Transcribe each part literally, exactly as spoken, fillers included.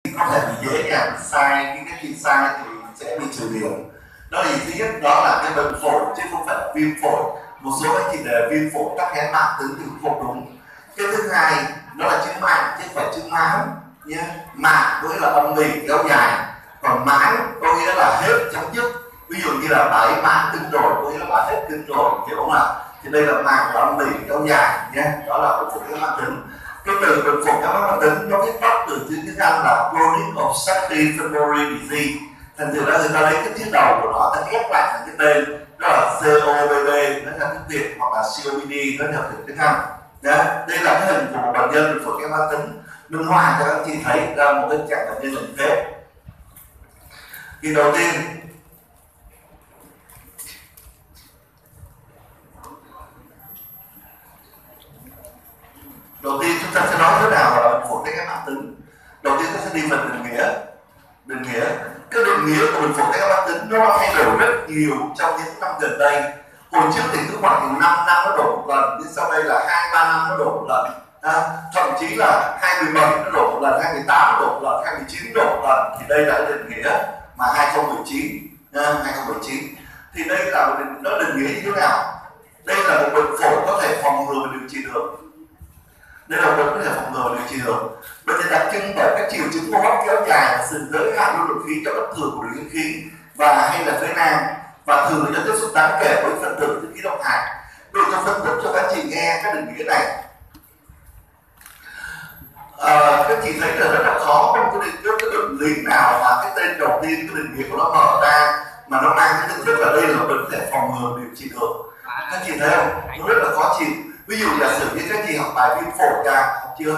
có thể bị dễ dàng sai, khi cái gì sai thì sẽ bị trừ điểm. Đó là thứ nhất, đó là cái bệnh phổi chứ không phải là viêm phổi. Một số anh chị đề viêm phổi tắc nghẽn mãn tính thì không đúng. Cái thứ hai đó là chữ mãn chứ không phải chữ mãn nhé. Mãn có nghĩa là âm ỉ kéo dài, còn mãn có nghĩa là hết chấm dứt. Ví dụ như là bà ấy mãn kinh rồi có nghĩa là bà hết kinh rồi, hiểu không ạ? Thì đây là mãn là âm ỉ kéo dài nhé. Đó là bệnh phổi tắc mãn tính. Cái từ bệnh phổi tắc mãn tính nó viết tắt từ chữ tiếng Anh là chronic obstructive pulmonary disease. Thành thử ra người ta lấy cái chữ đầu của nó, ta ghép lại thành cái tên, đó là xê ô pê đê, nó là tiếng Việt, hoặc là xê ô pê đê, nó nhập từ tiếng Anh. Đây là cái hình của một bệnh nhân phổi tắc mãn tính. Minh Hoàng cho các chị thấy ra một cái trạng bệnh nhân là như thế. Thì đầu tiên, đầu tiên chúng ta sẽ nói thế nào là bệnh phổi tắc mãn tính. Đầu tiên ta sẽ đi phần định nghĩa. Định nghĩa, cái định nghĩa của bệnh phổi tắc mãn tính nó thay đổi rất nhiều trong những năm gần đây. Hồi trước thì cứ khoảng năm năm nó đổ một lần, nhưng sau đây là hai ba năm nó đổ một lần. À, thậm chí là hai mươi bảy nó đổ một lần, hai mươi tám nó đổ một lần, hai mươi chín đổ một lần. Thì đây là định nghĩa mà hai không một chín, à, hai không một chín. Thì đây là một định, nó định nghĩa như thế nào? Đây là một bệnh phổi có thể phòng ngừa và điều trị được. Đây là một bệnh có thể phòng ngừa và điều trị được. Bệnh này đặc trưng bởi các triệu chứng hô hấp kéo dài và sự giới hạn lưu lượng khí cho bất thường của đường khí và hay là phế nang, và thường là tiếp xúc đáng kể với phân tử khí độc hại. Tôi cho phân tích cho các chị nghe các định nghĩa này. À, các chị thấy là rất là khó trong cái định, cái định lý nào mà cái tên đầu tiên cái định nghĩa của nó mở ra mà nó mang cái tính chất là đây là bệnh có thể phòng ngừa điều trị được. Các chị thấy không? Nó rất là khó chịu. Ví dụ giả sử như các chị học bài viêm phổi ra, học chưa?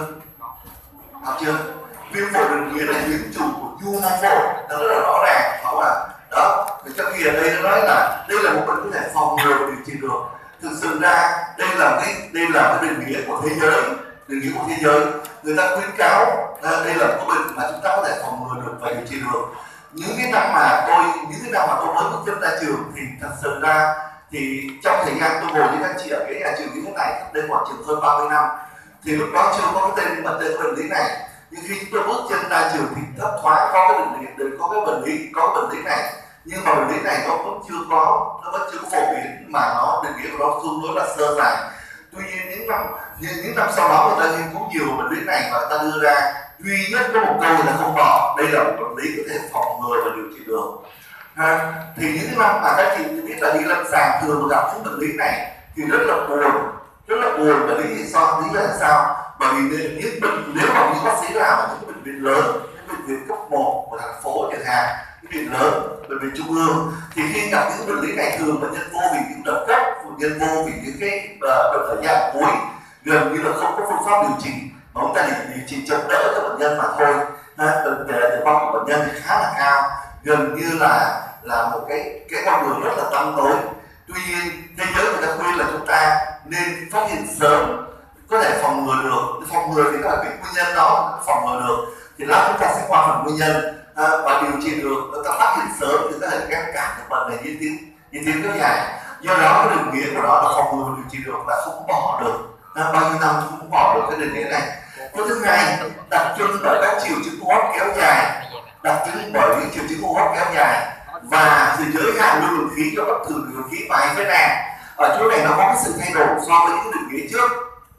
Học chưa? Viêm phổi định nghĩa là nhiễm trùng của nhu mô phổi, nó rất là rõ ràng, phải không ạ? Đó, thì trong khi ở đây nó nói là đây là một bệnh có thể phòng ngừa và điều trị được. Thực sự ra đây là cái đây là cái định nghĩa của thế giới, định nghĩa của thế giới. Người ta khuyến cáo đây là một cái bệnh mà chúng ta có thể phòng ngừa được và điều trị được. Những cái năm mà tôi những cái năm mà tôi mới bước chân ra trường thì thật sự ra thì trong thời gian tôi ngồi với các chị ở cái nhà trường như thế này, cách đây khoảng chừng hơn ba mươi năm, thì lúc đó chưa có cái tên bệnh tên bệnh lý này. Nhưng khi tôi bước chân ra trường thì thấp thoáng có cái bệnh lý, có cái bệnh lý, có cái bệnh lý này, nhưng mà bệnh lý này nó vẫn chưa có, nó vẫn chưa có phổ biến, mà nó định nghĩa của nó tương đối là sơ dài. Tuy nhiên những năm những, những năm sau đó người ta nghiên cứu nhiều bệnh lý này và người ta đưa ra duy nhất có một câu là không bỏ, đây là một bệnh lý có thể phòng ngừa và điều trị được. Ha. Thì những năm mà các chị biết là đi lâm sàng thường gặp những bệnh lý này thì rất là buồn, rất là buồn. Bởi lý do lý là sao? Bởi vì những bệnh, nếu mà những bác sĩ làm ở những bệnh viện lớn, những bệnh viện cấp một của thành phố chẳng hạn, những bệnh viện lớn, bệnh viện trung ương, thì khi gặp những bệnh lý này thường bệnh nhân vô vì những đợt cấp, bệnh nhân vô vì những cái uh, bệnh ở giai đoạn cuối, gần như là không có phương pháp điều trị, mà chúng ta chỉ điều trị chống đỡ cho bệnh nhân mà thôi. Bệnh tử vong của bệnh nhân thì khá là cao, gần như là là một cái cái con đường rất là tăm tối. Tuy nhiên thế giới người ta khuyên là chúng ta nên phát hiện sớm, có thể phòng ngừa được. Phòng ngừa thì các bạn biết nguyên nhân đó, phòng ngừa được thì lát chúng ta sẽ qua phần nguyên nhân à, và điều trị được. Người ta phát hiện sớm thì có thể ngăn cản được bệnh này diễn tiến diễn tiến kéo dài. Do đó cái định nghĩa của nó là phòng ngừa và điều trị được và không bỏ được, à, bao nhiêu năm cũng không bỏ được cái định nghĩa này. Cái thứ hai, đặc trưng bởi các triệu chứng hô hấp kéo dài, đặc trưng bởi những triệu chứng hô hấp kéo dài và sự giới hạn lưu lượng khí cho bất thường lượng khí và hay phế nang. Ở chỗ này nó có cái sự thay đổi so với những định nghĩa trước.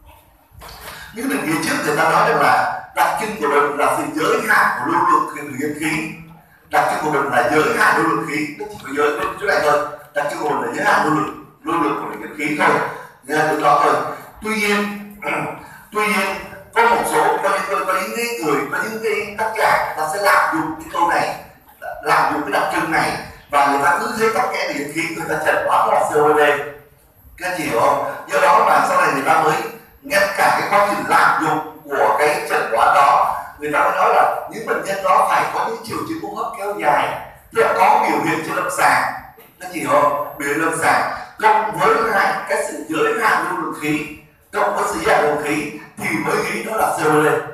Những định nghĩa trước người ta nói rằng là đặc trưng của bệnh là sự giới hạn của lưu lượng khí, đặc trưng của bệnh là giới hạn lưu lượng khí, nó chỉ có giới chỗ này thôi. Đặc trưng của bệnh là giới hạn lưu lượng lưu lượng của lượng khí thôi, nghe được đó thôi. Tuy nhiên, tuy nhiên có một số có những có những người có những cái tác giả người ta sẽ làm dùng cái câu này, làm dùng cái đặc trưng này và người ta cứ thế tắc nghẽn điện khí, người ta chẩn đoán là xê ô pê đê. Các anh chị hiểu không? Do đó mà sau này người ta mới ngăn cả cái quá trình làm dụng của cái chẩn đoán đó. Người ta mới nói là những bệnh nhân đó phải có những triệu chứng hô hấp kéo dài, tức là có biểu hiện trên lâm sàng. Các anh chị hiểu không? Biểu hiện lâm sàng cộng với hai cái sự giới hạn lưu lượng khí, cộng với sự giới hạn lưu lượng khí thì mới nghĩ nó là xê ô pê đê.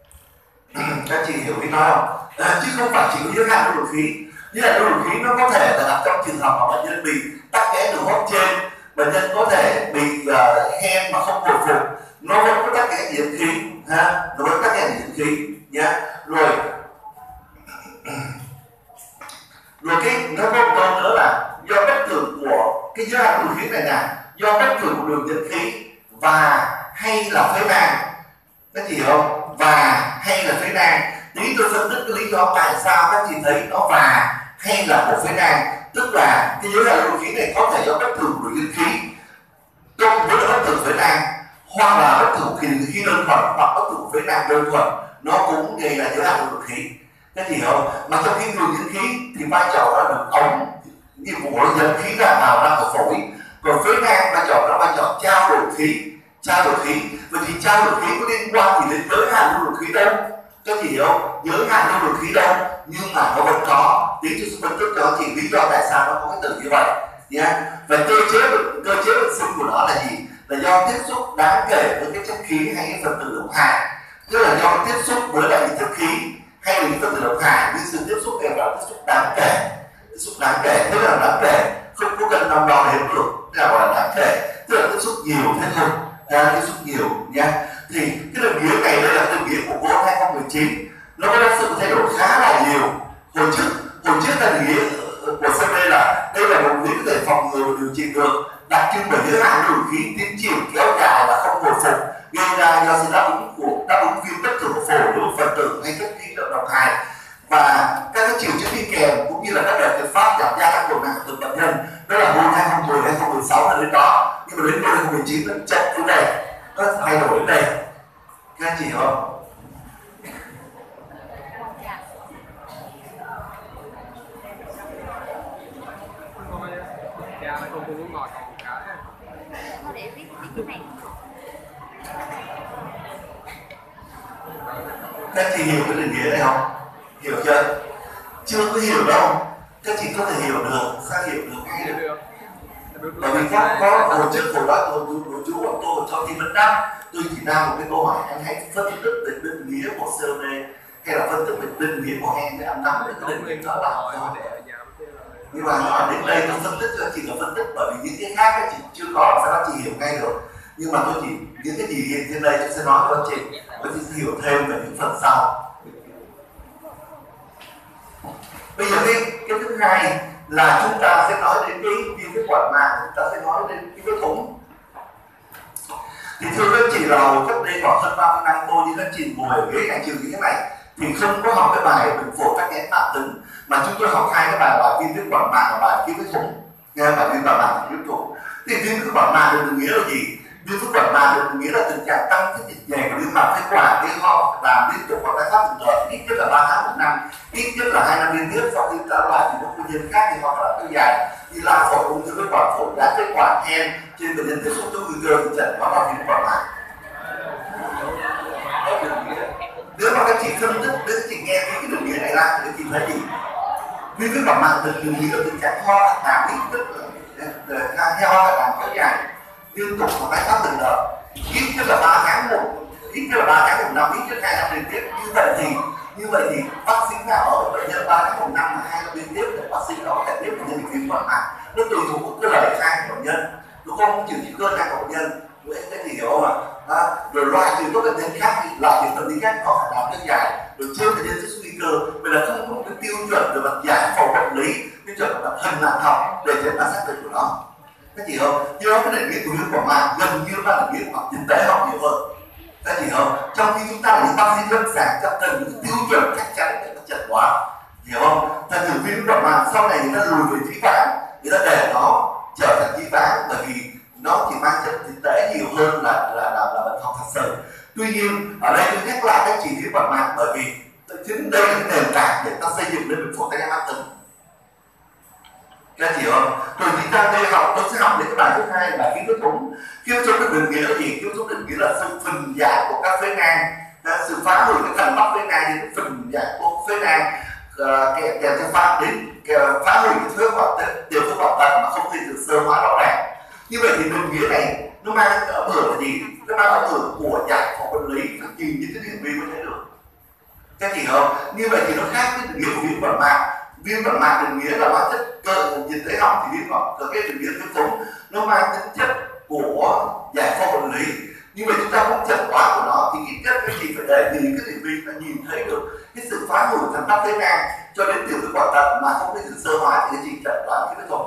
Các chị hiểu ý nói không? À, chứ không phải chỉ có giới hạn lưu lượng khí. Như là lưu lượng khí nó có thể là gặp trong trường hợp mà bệnh nhân bị tắc nghẽn đường hô hấp trên, bệnh nhân có thể bị uh, hen mà không hồi phục, nó vẫn có tắc nghẽn nhiễm khí, ha, nó vẫn tắc nghẽn nhiễm khí nhé. Rồi cái giới hạn đường khí này nè do bất thường của đường dẫn khí và hay là phế nang, các chị hiểu không? Và hay là phế nang. Tí tôi phân tích cái lý do tại sao các chị thấy nó và hay là của phế nang, tức là cái giới hạn đường khí này có thể do bất thường của đường dẫn khí cộng với bất thường phế nang, hoặc là bất thường khí khí đơn thuần hoặc bất thường phế nang đơn thuần, nó cũng gây ra giới hạn đường khí. Các chị hiểu không? Mà trong khi đường dẫn khí thì vai trò nó được ống nhiệm vụ nó dẫn khí ra vào ra khỏi phổi, còn phế nang vai trò nó vai trò trao đổi khí, trao đổi khí. Vậy thì trao đổi khí có liên quan thì đến giới hạn lưu lượng khí đâu? Các chị hiểu không? Giới hạn lưu lượng khí đâu? Nhưng mà nó vẫn có. Tí tôi sẽ phân tích cho chị lý do tại sao nó có cái từ như vậy nhé. Và cơ chế cơ chế bệnh sinh của nó là gì? Là do tiếp xúc đáng kể với cái chất khí hay cái phần tử độc hại, tức là do tiếp xúc với lại chất khí hay là những phần tử độc hại, nhưng sự tiếp xúc này là tiếp xúc đáng kể, tiếp xúc đáng kể, thế là đáng kể, không có cần đong đo đếm được, thế là gọi là đáng kể, tức là tiếp xúc nhiều thế thôi, à, tiếp xúc nhiều nha. Thì cái định nghĩa này đây là định nghĩa của World hai không một chín, nó có sự thay đổi khá là nhiều. Hồi trước hồi trước là định nghĩa của xê bê là đây là một lý có thể phòng ngừa và điều trị được, đặc trưng bởi giới hạn lưu lượng khí tiến triển kéo dài và không hồi phục, gây ra do sự đáp ứng của đáp ứng viêm bất thường của phổi đối với phần tử hay chất khí độc hại, và các cái triệu chứng đi kèm cũng như là các đợt tuyệt phát giảm gia tăng độ nặng của bệnh nhân. Đó là năm hai không một không, hai không một sáu là đến đó, nhưng mà đến năm hai không một chín nó chậm đến đây, nó thay đổi đến đây. Các anh chị hiểu không? Các chị hiểu cái định nghĩa này không? Hiểu chưa? Chưa có hiểu đâu. Các chị có thể hiểu được, sao hiểu được ngay được? Bởi vì có, có hồi trước hồi đó tôi đối chú của tôi cho thi vấn đáp, tôi chỉ ra một cái câu hỏi anh hãy phân tích về định nghĩa của xê o đê hay là phân tích về định nghĩa của em để anh nắm được cái định nghĩa đó là sao. Nhưng mà nó đến đây tôi phân tích cho chị là phân tích, bởi vì những cái khác các chị chưa có sao các chị hiểu ngay được. Nhưng mà tôi chỉ những cái gì hiện trên đây tôi sẽ nói cho chị, với chị sẽ hiểu thêm về những phần sau. Bây giờ cái, cái thứ hai là chúng ta sẽ nói đến cái viêm phế quản màng, chúng ta sẽ nói đến cái vết thủng. Thì thưa các chị là cách đây khoảng hơn ba mươi năm tôi như các chị ngồi ở ghế nhà trường như thế này thì không có học cái bài bệnh phổi tắc nghẽn mãn tính, mà chúng tôi học hai cái bài bài viêm phế quản màng và bài viêm vết thủng. Nghe bài viêm phế quản màng và viêm thủng. Thì viêm phế quản màng được nghĩa là gì? Viêm phế quản màng được nghĩa là tình trạng tăng cái dịch nhầy của niêm mạc phế quản, gây ho làm liên tục hoặc tái phát từng đợt ít nhất là ba tháng một năm, ít nhất là hai năm liên tiếp. Sau khi ta loại thì có nguyên nhân khác thì hoặc là kéo dài như lao phổi, ung thư phế quản, phổi đá phế quản, hen trên bệnh nhân tiếp xúc với nguy cơ thì chẩn đoán là viêm phế quản màng. Nếu mà các chị phân tích, nếu các chị nghe cái định nghĩa này ra thì các chị thấy gì? Viêm phế quản màng được định nghĩa là tình trạng ho làm ít tức là theo ho làm kéo dài liên tục và tái phát từng đợt, ít nhất là ba tháng một, ít nhất là ba tháng một năm, ít nhất hai năm liên tiếp. Như vậy thì như vậy thì vaccine nào ở bệnh nhân ba tháng một năm mà hai năm liên tiếp để vaccine đó có thể tiếp bệnh nhân bị viêm phế quản màng, nó tùy thuộc vào cái lời khai của bệnh nhân, nó không chịu những cơn nặng của bệnh nhân. Cái gì hiểu không ạ? À, rồi loại trừ các bệnh nhân khác, loại trừ bệnh lý khác có khả năng kéo dài, rồi trên bệnh nhân tiếp xúc nguy cơ. Vậy là không có một cái tiêu chuẩn về mặt giải phẫu bệnh lý, tiêu chuẩn về mặt hình ảnh học để chúng ta xác định của nó. Các chị không? Do cái định nghĩa của viêm quản màng gần như là định nghĩa của dịch tễ học nhiều hơn. Các chị không? Trong khi chúng ta là những bác sĩ lâm sàng chắc cần những tiêu chuẩn chắc chắn để chẩn đoán, hiểu không? Thành thử viêm quản màng sau này người ta lùi về trí ván, người ta để nó trở thành trí ván, bởi vì nó chỉ mang chất dịch tễ nhiều hơn là là là, là bệnh học thật sự. Tuy nhiên ở đây tôi nhắc lại các chị viêm quản màng bởi vì chính đây là nền tảng để ta xây dựng lên bệnh phổi tắc nghẽn mãn tính. Các chị hiểu không? Rồi chúng ta đây học, tôi sẽ học đến cái bài thứ hai là viêm vết thủng. Viêm vết thủng được định nghĩa là gì? Viêm vết thủng định nghĩa là sự phình giải của các phế nang, sự phá hủy cái thành bắc phế nang đến phình giải của phế nang, kèm theo cho phá đến phá hủy cái phế quản tiểu phế quản tận mà không thể được sơ hóa rõ ràng. Như vậy thì định nghĩa này nó mang cái âm hưởng là gì? Nó mang âm hưởng của giải phẫu bệnh lý, phải nhìn những cái điển vi mới thấy được. Các chị hiểu không? Như vậy thì nó khác với định nghĩa của viêm quản màng. Viêm quản màng định nghĩa là hóa chất cơ dịch tễ học, thì viêm quản có cái định nghĩa viêm thủng nó mang tính chất của giải phẫu bệnh lý. Nhưng mà chúng ta không chẩn đoán của nó thì ít nhất các chị phải để nhìn cái định vi là nhìn thấy được cái sự phá hủy thành bắc phế nang cho đến tiểu phế quản tận mà không thể được sơ hóa thì các chị chẩn đoán cái vết thủng.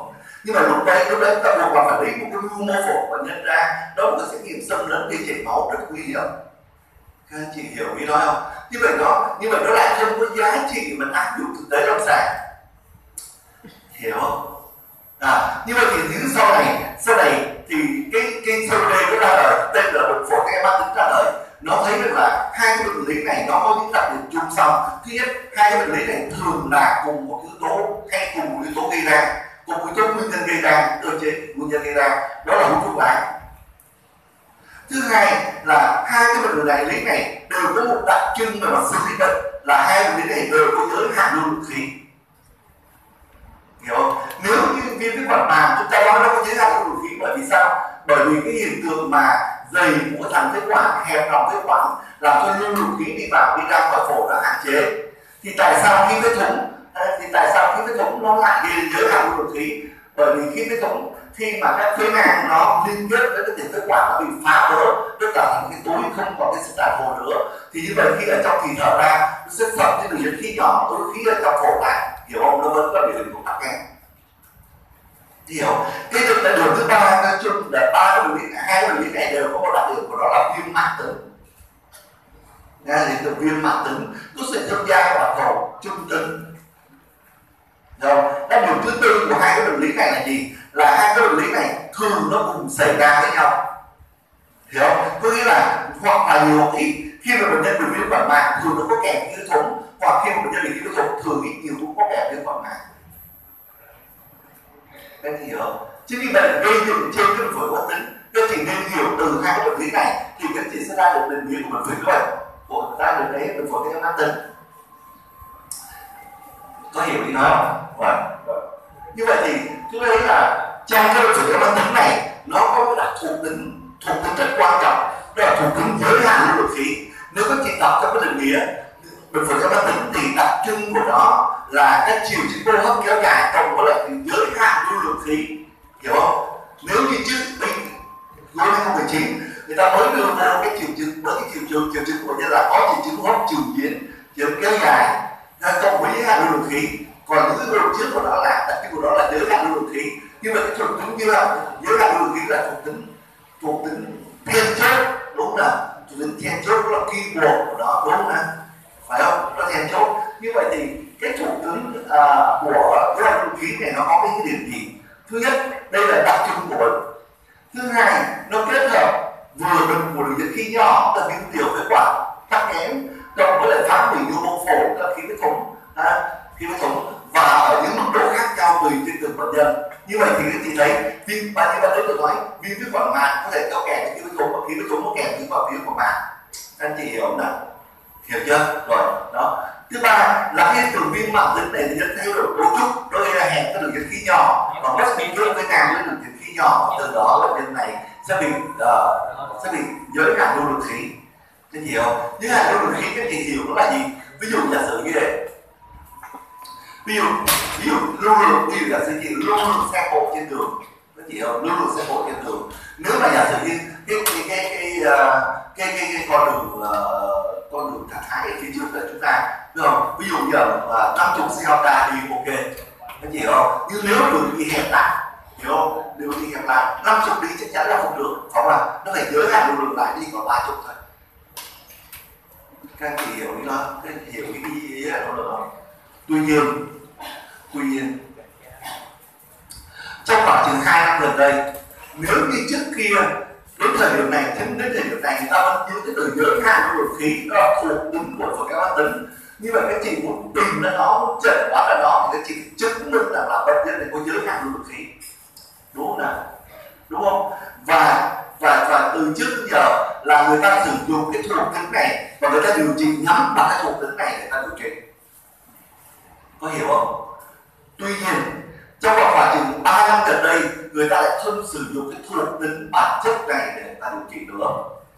Nhưng mà lúc đấy lúc đấy ta buộc là phải lấy một cái mô phổi và nhân ra, đó là một cái xét nghiệm xâm lấn đi chảy máu rất nguy hiểm. Các anh chị hiểu ý nói không? Như vậy nó như vậy nó lại không có giá trị mình áp dụng thực tế lâm sàng, hiểu không? À, như vậy thì những sau này sau này thì cái cái sơ đây nó ra đời tên là bệnh phổi các em mãn tính ra đời, nó thấy được là hai cái bệnh lý này nó có những đặc điểm chung sau. Thứ nhất, hai cái bệnh lý này thường là cùng một yếu tố hay cùng một yếu tố gây ra, cùng một yếu tố nguyên nhân gây ra, cơ chế nguyên nhân gây ra, đó là hút thuốc lá. Thứ hai là hai cái bệnh này lý này đều có một đặc trưng về mặt xử lý bệnh là hai bệnh lý này đều có giới hạn lưu lượng khí, hiểu không? Nếu như viêm phế quản màng chúng ta nói nó có giới hạn lưu lượng khí, bởi vì sao? Bởi vì cái hiện tượng mà dày của thành phế quản, hẹp lòng phế quản làm cho lưu lượng khí đi vào đi ra khỏi phổi nó hạn chế. Thì tại sao khi vết thủng thì tại sao khi vết thủng nó lại gây giới hạn lưu lượng khí? Bởi vì khi vết thủng, khi mà các phế nang nó liên kết với cái tiền phế quản nó bị phá vỡ, tức là thành cái túi không còn cái sức đàn hồi nữa, thì như vậy khi ở trong thì thở ra nó sẽ sập cái đường dẫn khí nhỏ, túi khí ở trong phổi lại, hiểu không? Nó vẫn có biểu hiện của tắc nghẽn, hiểu? Cái đường là đường thứ ba, nói chung là ba cái bệnh lý, hai cái bệnh lý này đều có một đặc điểm của nó là viêm mãn tính. Nghe thì từ viêm mãn tính nó sẽ tham gia vào cầu trung tính. Rồi, đặc điểm thứ tư của hai cái bệnh lý này là gì? Là hai cái bệnh lý này thường nó cùng xảy ra với nhau, hiểu không? Có nghĩa là hoặc là nhiều ít khi mà bệnh nhân bị viêm quản màng thường nó có kèm viêm thủng, hoặc khi mà bệnh nhân bị viêm thủng thường ít nhiều cũng có kèm viêm quản màng. Các anh hiểu không? Chứ vì vậy gây dựng trên cái phổi mãn tính, các chị nên hiểu từ hai cái bệnh lý này thì các chị sẽ ra được định nghĩa của bệnh phổi các bạn, của ra được cái bệnh phổi mãn tính. Có hiểu ý nói không? Vâng. Như vậy thì chúng ta thấy là trong cái bệnh phổi mãn tính này nó có cái đặc thuộc tính thuộc tính rất quan trọng, đó là thuộc tính giới hạn lưu lượng khí. Nếu các chị đọc các cái định nghĩa bệnh phổi mãn tính thì đặc trưng của nó là các triệu chứng hô hấp kéo dài cộng với lại giới hạn lưu lượng khí, hiểu không? Nếu như trước bệnh năm hai không một chín người ta mới đưa ra cái triệu chứng với cái triệu chứng triệu chứng của nhân là có triệu chứng hô hấp trùng biến, triệu chứng kéo dài cộng với giới hạn lưu lượng khí. Còn những cái trước của nó là đặc trưng của nó là giới hạn lưu lượng khí. Nhưng mà cái thuộc tính như là giới hạn lưu lượng khí là thuộc tính thuộc tính then chốt, đúng là thuộc tính then chốt, đó là keyword của nó, đúng là phải không? Nó then chốt. Như vậy thì cái thuộc tính à, của giới hạn lưu lượng khí này nó có cái điểm gì? Thứ nhất, đây là đặc trưng của bệnh. Thứ hai, nó kết hợp vừa bệnh của đường dẫn khí nhỏ là viêm tiểu phế quản tắc nghẽn cộng với lại phá hủy nhu mô phổi là khí vết thủng, à, khí vết thủng và ở những mức độ khác nhau tùy trên từng bệnh nhân. Như vậy thì các chị thấy viêm bao nhiêu đây tôi nói viêm phế quản màng có thể kéo kèm khí vết thủng và khí vết thủng có kèm những vào viêm quản màng. Anh chị hiểu không nào? Hiểu chưa? Rồi đó. Thứ ba là hiện tượng viêm mãn tính này thì dẫn thay đổi cấu trúc, đôi khi là hẹp cái đường dẫn khí nhỏ và rất bị thương cái càng với đường dẫn khí nhỏ, từ đó bệnh nhân này sẽ bị uh, sẽ bị giới hạn lưu lượng khí. Các chị hiểu không? Giới hạn lưu lượng khí các chị hiểu nó là gì? Ví dụ giả sử như thế, ví dụ ví dụ lưu lượng ví dụ giả sử chị lưu lượng xe cộ trên đường, các chị hiểu lưu lượng xe cộ trên đường, nếu mà giả sử như cái cái cái cái cái, cái, cái, cái con đường uh, con đường thẳng thái ở phía trước là chúng ta, đúng không? Ví dụ như là năm chục xe Honda đi ok, các chị hiểu không? Nhưng nếu đường bị hẹp lại, hiểu không? Đường bị hẹp lại, năm chục đi chắc chắn là không được, không là nó phải giới hạn lưu lượng lại đi còn ba chục thôi. Các anh chị hiểu ý nó, các anh chị hiểu cái ý là nó được không? Tuy nhiên, tuy nhiên trong khoảng chừng hai năm gần đây, nếu như trước kia đến thời điểm này, đến thời điểm này người ta vẫn giữ cái từ giới hạn lưu lượng khí, đó là thuộc tính của phổi mãn tính. Như vậy các chị muốn tìm ra nó, muốn chẩn đoán ra nó thì các chị chứng minh rằng là bệnh nhân này có giới hạn lưu lượng khí, đúng không nào? Đúng không? Và và và từ trước đến giờ là người ta sử dụng cái thuộc tính này và người ta điều trị nhắm vào cái thuộc tính này để ta điều trị. Có hiểu không? Tuy nhiên trong khoảng chừng ba năm gần đây người ta lại không sử dụng cái thuộc tính bản chất này để người ta điều trị nữa.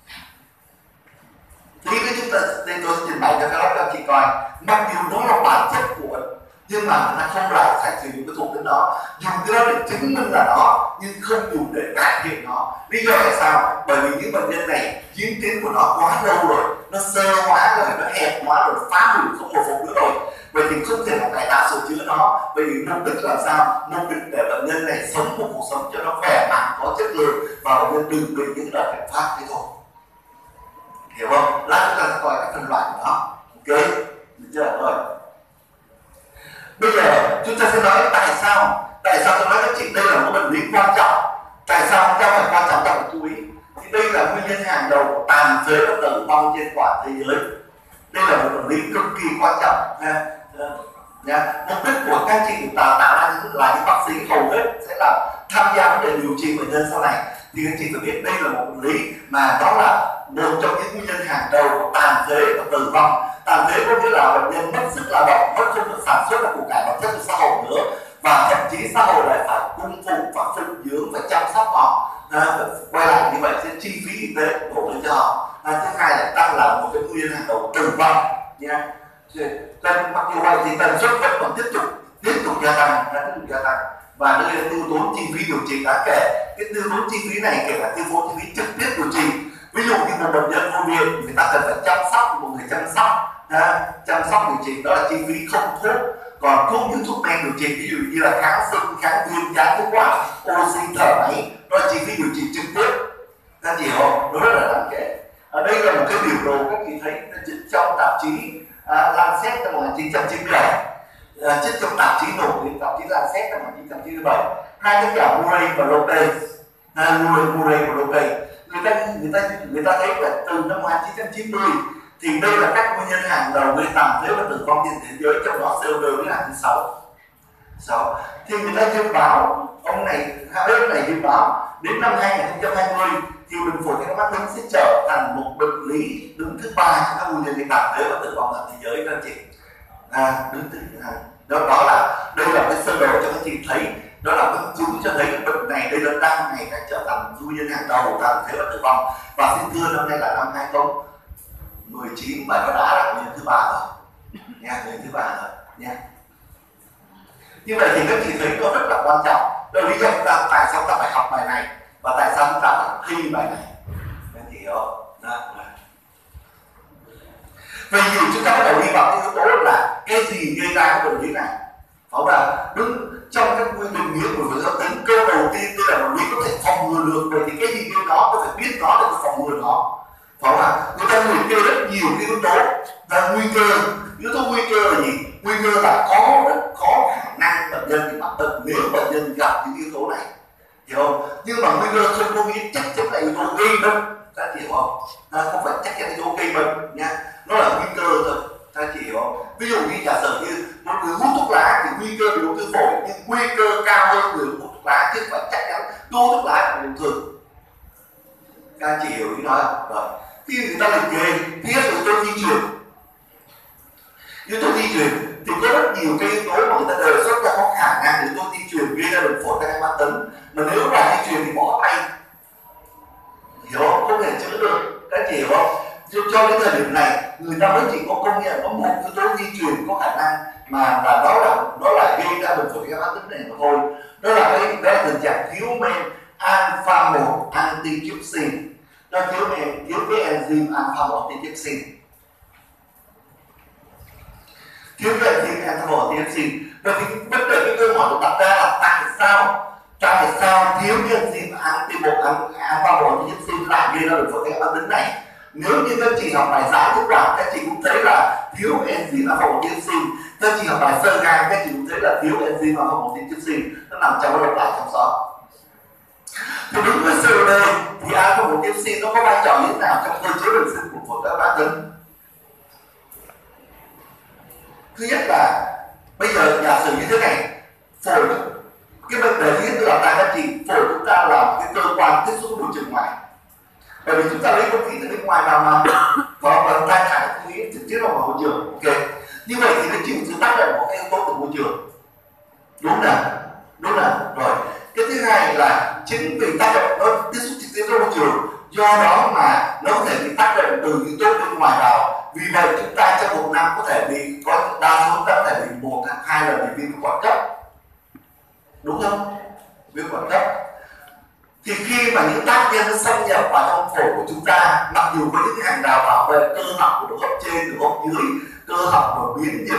Thì cái chúng ta nên tôi trình bày cho các anh chị coi, mặc dù nó là bản chất của bệnh nhưng mà người ta không lại phải sử dụng cái thuộc tính đó, dùng cái đó để chứng minh là nó nhưng không dùng để cải thiện nó. Lý do tại sao? Bởi vì những bệnh nhân này diễn tiến của nó quá lâu rồi, nó sơ hóa rồi, nó hẹp hóa rồi, nó phá hủy không hồi phục nữa rồi, vậy thì không thể nào cải tạo sửa chữa nó, Vì mục đích là sao? Mục đích để bệnh nhân này sống một cuộc sống cho nó khỏe mạnh, có chất lượng và bệnh nhân đừng bị những đợt bệnh phát thế thôi. Hiểu không? Lát chúng ta sẽ coi các phân loại của nó. Ok, được chưa? Rồi. Bây giờ chúng ta sẽ nói tại sao? Tại sao tôi nói các chị đây là một bệnh lý quan trọng? Tại sao chúng ta phải quan trọng, ta phải chú ý? Thì đây là nguyên nhân hàng đầu của tàn phế và tử vong trên toàn thế giới. Đây là một bệnh lý cực kỳ quan trọng. Ha. Nha. Mục đích của các chị đào tạo ra những là những bác sĩ hầu hết sẽ là tham gia vấn đề điều trị bệnh nhân sau này. Thì các chị phải biết đây là một bệnh lý mà đó là một trong những nguyên nhân hàng đầu của tàn phế và tử vong. Tàn phế có nghĩa là bệnh nhân mất sức lao động, mất không được sản xuất và của cải vật chất của xã hội nữa, và thậm chí xã hội lại phải cung phụ và phụng dưỡng và chăm sóc họ. À, quay lại như vậy sẽ chi phí y tế đổ lên cho họ. À, thứ hai là tăng là một cái nguyên nhân hàng đầu tử vong nha. Nên mặc dù vậy thì tần suất vẫn còn tiếp tục tiếp tục gia tăng, tiếp tục gia tăng, và đây là tiêu tốn chi phí điều trị đáng kể. Cái tiêu tốn chi phí này kể cả tiêu tốn chi phí trực tiếp điều trị. Ví dụ như một bệnh nhân vô viện, người ta cần phải chăm sóc một người chăm sóc, ha, chăm sóc điều trị đó là chi phí không thuốc. Còn thuốc những thuốc men điều trị ví dụ như là kháng sinh, kháng viêm, kháng thuốc quả, oxy, thở máy, đó là chi phí điều trị trực tiếp. Ta hiểu không? Nó rất là đáng kể. Ở đây là một cái biểu đồ các chị thấy trong tạp chí À, Lancet năm một nghìn chín trăm chín mươi bảy, à, trước trong tạp chí nổi tiếng tạp chí Lancet năm một nghìn chín trăm chín mươi bảy, hai tác giả Murray và Lopez, à, Murray, Murray và Lopez, người ta người ta người ta thấy là từ năm một nghìn chín trăm chín mươi thì đây là các nguyên nhân hàng đầu gây tàn phế và tử vong trên thế giới, trong đó xê o pê là thứ sáu. sáu. Thì người ta dự báo ông này, ông này dự báo đến năm hai nghìn không trăm hai mươi thì bệnh phổi tắc nghẽn mãn tính sẽ trở thành một bệnh lý đứng thứ ba trong các nguyên nhân gây tàn phế và tử vong ở thế giới các chị. À, đứng thứ à, đó, đó là đây là cái sơ đồ cho các chị thấy, đó là bằng chứng cho thấy cái bệnh này đây nó đang ngày càng trở thành nguyên nhân hàng đầu tàn phế và tử vong. Và xin thưa năm nay là năm hai nghìn không trăm mười chín và nó đã là nguyên nhân thứ ba rồi nha, nguyên nhân thứ ba rồi nha. Như vậy thì các chị thấy nó rất là quan trọng. Đó là lý do ta tại sao ta phải học bài này và tại sao chúng ta phải thi bài này. Các chị hiểu không? Đó. Vậy thì chúng ta bắt đầu đi vào cái yếu tố là cái gì gây ra cái bệnh lý này. Đó là đúng trong các nguyên định nghĩa của người giáo tính, câu đầu tiên đây là bệnh lý có thể phòng ngừa được. Vậy thì cái gì gây nó, tôi phải biết nó để tôi phòng ngừa nó. Phải không? Người ta liệt kê rất nhiều cái yếu tố là nguy cơ. Yếu tố nguy cơ là gì? Nguy cơ là có rất có khả năng bệnh nhân bị mắc bệnh nếu bệnh nhân gặp những yếu tố này, hiểu không? Nhưng mà nguy cơ không có nghĩa chắc chắn là yếu tố gây bệnh, ta hiểu không? À, không phải chắc chắn yếu tố gây bệnh nha, nó là nguy cơ thôi, ta hiểu không? Ví dụ như giả sử như một người hút thuốc lá thì nguy cơ bị ung thư phổi, nhưng nguy cơ cao hơn người hút thuốc lá chứ không phải chắc chắn hút thuốc lá là ung thư. Các chị hiểu ý nói không? Rồi. Khi người ta liệt kê, thứ nhất là yếu tố di truyền. Yếu tố di truyền thì có rất nhiều cái yếu tố mà người ta đề xuất ra có khả năng yếu tố di truyền gây ra bệnh phổi tắc nghẽn mãn tính. Mà nếu là di truyền thì bỏ tay, hiểu không? Không thể chữa được. Các chị hiểu không? Cho đến thời điểm này người ta mới chỉ có công nhận có một yếu tố di truyền có khả năng mà là đó là đó là gây ra bệnh phổi tắc nghẽn mãn tính này mà thôi. Đó là cái đó là tình trạng thiếu men alpha một antitrypsin. Nó thiếu men thiếu cái enzyme alpha một antitrypsin. Thiếu cái enzyme alpha một antitrypsin. Vậy thì vấn đề cái câu hỏi được đặt ra là tại sao tại sao thiếu cái enzyme alpha một antitrypsin lại gây ra bệnh phổi tắc nghẽn mãn tính này? Nếu như các chị học bài giải kết quả, các chị cũng thấy là thiếu enzyme alpha một antitrypsin. Các chị học bài sơ gan, các chị cũng thấy là thiếu enzyme alpha một antitrypsin. Nó nằm trong cái độc lại trong đó. Thì đúng với xê o pê thì alpha một antitrypsin nó có vai trò như thế nào trong cơ chế bệnh sinh của phổi tắc nghẽn mãn tính? Thứ nhất là bây giờ giả sử như thế này, phổi cái vấn đề thứ nhất là tại các chị phổi chúng ta là một cái cơ quan tiếp xúc môi trường ngoài. Bởi vì chúng ta lấy không khí từ bên ngoài vào mà và và ta thải không khí trực tiếp vào môi trường. Ok. Như vậy thì nó chịu sự tác động của cái yếu tố từ môi trường. Đúng là đúng là rồi. Cái thứ hai là chính vì tác động nó tiếp xúc trực tiếp với môi trường, do đó mà nó có thể bị tác động từ yếu tố bên ngoài vào. Vì vậy chúng ta trong một năm có thể bị có đa số chúng ta có thể bị một hoặc hai lần bị viêm quản cấp, đúng không? Viêm quản cấp. Thì khi mà những tác nhân xâm nhập vào trong phổi của chúng ta, mặc dù có những hàng rào bảo vệ cơ học của đường hấp trên, đường hấp dưới, cơ học của biến nhiễm vân vân,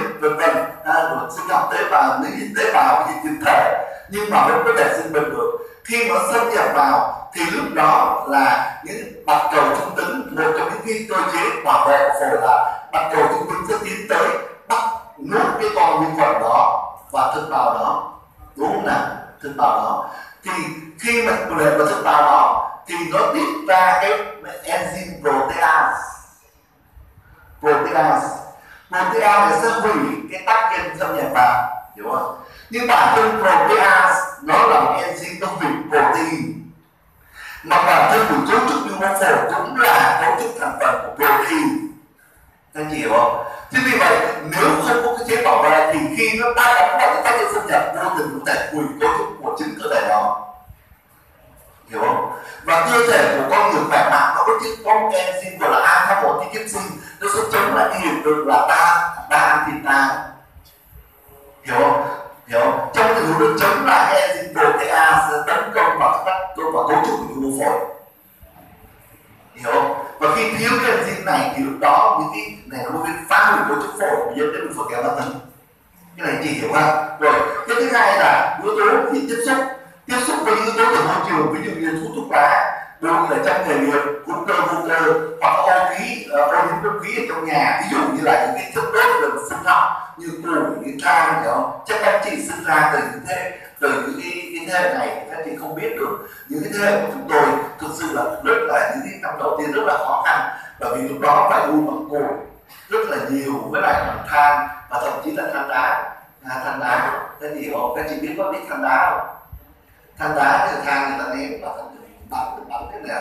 vân, rồi sinh học tế bào, miễn dịch tế bào, miễn dịch dịch thể, nhưng mà vẫn có thể sinh bệnh được. Khi nó xâm nhập vào thì lúc đó là những bạch cầu trung tính, một trong những cái cơ chế bảo vệ của phổi là bạch cầu trung tính sẽ tiến tới bắt nuốt cái con vi khuẩn đó và thực bào đó, đúng không nào? Thực bào đó thì khi mà để vào thực bào đó thì nó tiết ra cái enzyme protease. Protease protease này sẽ hủy cái tác nhân xâm nhập vào, hiểu không? Nhưng bản thân protease nó là một enzyme nó hủy protein, mà bản thân của cấu trúc như mô phổi cũng là cấu trúc thành phần của protein. Anh chị hiểu không? Chứ vì vậy nếu không có cái chế bảo vệ thì khi nó tác động vào cái tác nhân xâm nhập, vô tình có thể hủy cấu trúc của chính cơ thể đó, hiểu không? Và cơ thể của con người khỏe mạnh nó có chiếc con enzyme gọi là alpha một antitrypsin, nó sẽ chống lại cái hiện tượng là ta ta antita, hiểu không? Hiểu không? Trong tình huống được chống lại cái enzyme protease sẽ tấn công vào các cơ vào cấu trúc của mô phổi, hiểu không? Và khi thiếu cái enzyme này thì lúc đó những cái này nó có phá hủy cấu trúc phổi và dẫn đến phổi kém mãn tính. Cái này chị hiểu không? Rồi cái thứ hai là yếu tố khi tiếp xúc tiếp xúc với yếu tố từ môi trường, ví dụ như hút thuốc lá, đối với trong nghề nghiệp hút cơ vô cơ hoặc ô khí ô nhiễm không khí ở trong nhà, ví dụ như là những cái chất đốt về mặt sinh học như củi, như than, hiểu không? Chắc các chị sinh ra từ những thế từ những cái, cái thế hệ này các chị không biết được. Những cái thế hệ của chúng tôi thực sự là rất là những cái năm đầu tiên rất là khó khăn, bởi vì lúc đó phải đun bằng củi rất là nhiều với lại bằng than và thậm chí là than đá. À, than đá các chị hiểu không? Các chị biết có biết than đá không? Than đá thì than người ta ném và thành bắn bắn cái này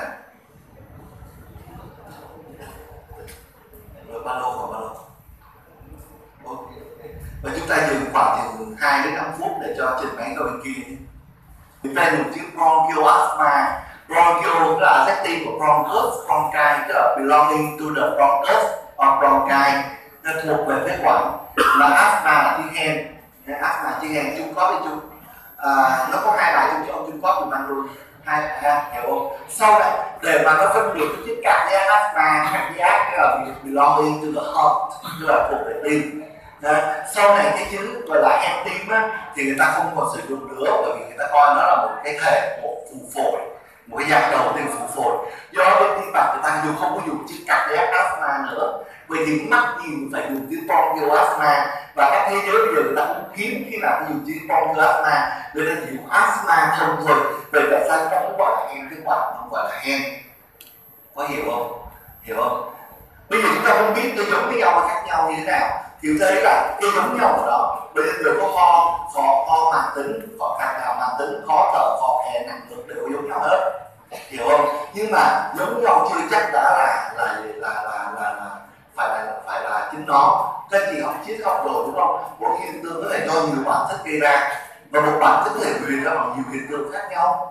rồi ba lô khoảng ba lô. Okay. Và chúng ta dừng khoảng chừng hai đến năm phút để cho trình máy qua bên kia. Chúng ta dùng chữ bronchoasthma. Broncho là adjective của bronchus, bronchi tức là belonging to the bronchus hoặc bronchi, nó thuộc về phế quản. Là asthma là chữ hen, asthma chữ hen chung có với chung. À, nó có hai bài chung cho ông chung có mình mang luôn hai ha, hiểu không? Sau này để mà nó phân biệt cái chữ cảm giác asthma, cảm giác cái là belonging to the heart, tức là thuộc về tim. À, sau này cái chữ gọi là hen tim á thì người ta không còn sử dụng nữa, bởi vì người ta coi nó là một cái thể của phù phổi, một cái dạng đầu tiên phù phổi. Do bên tim mạch người ta dùng không có dùng chữ cảm giác asthma nữa, bởi vì mắc gì phải dùng chữ bronchoasthma, và các thế giới bây giờ người ta cũng hiếm khi nào dùng chữ bronchoasthma, người ta chỉ dùng asthma không thôi. Vậy tại sao chúng ta không gọi là hen phế quản, không gọi là hen? Có hiểu không? Hiểu không? Bây giờ chúng ta không biết cái giống với nhau và khác nhau như thế nào, thì thấy là cái giống nhau ở đó. Bây giờ đều có ho, ho, ho mãn tính, ho khạc đào mãn tính, khó thở, ho khe nặng ngực đều giống nhau hết, hiểu không? Nhưng mà giống nhau chưa chắc đã là là là là là, là phải là phải là chính nó. Các chị học triết học rồi đúng không? Một hiện tượng có thể do nhiều bản chất gây ra, và một bản chất có thể gây ra bằng nhiều hiện tượng khác nhau.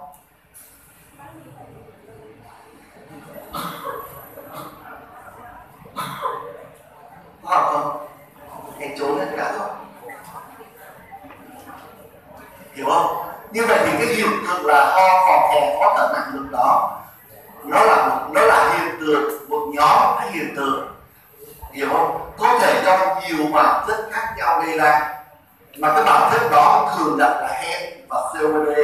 Có học không? Anh trốn hết cả rồi, hiểu không? Như vậy thì cái hiện tượng là ho, khò khè, khó thở nặng ngực đó, nó là một, nó là hiện tượng, một nhóm cái hiện tượng, hiểu không? Có thể do nhiều bản chất khác nhau gây ra, mà cái bản chất đó thường đặt là hen và xê ô pê đê,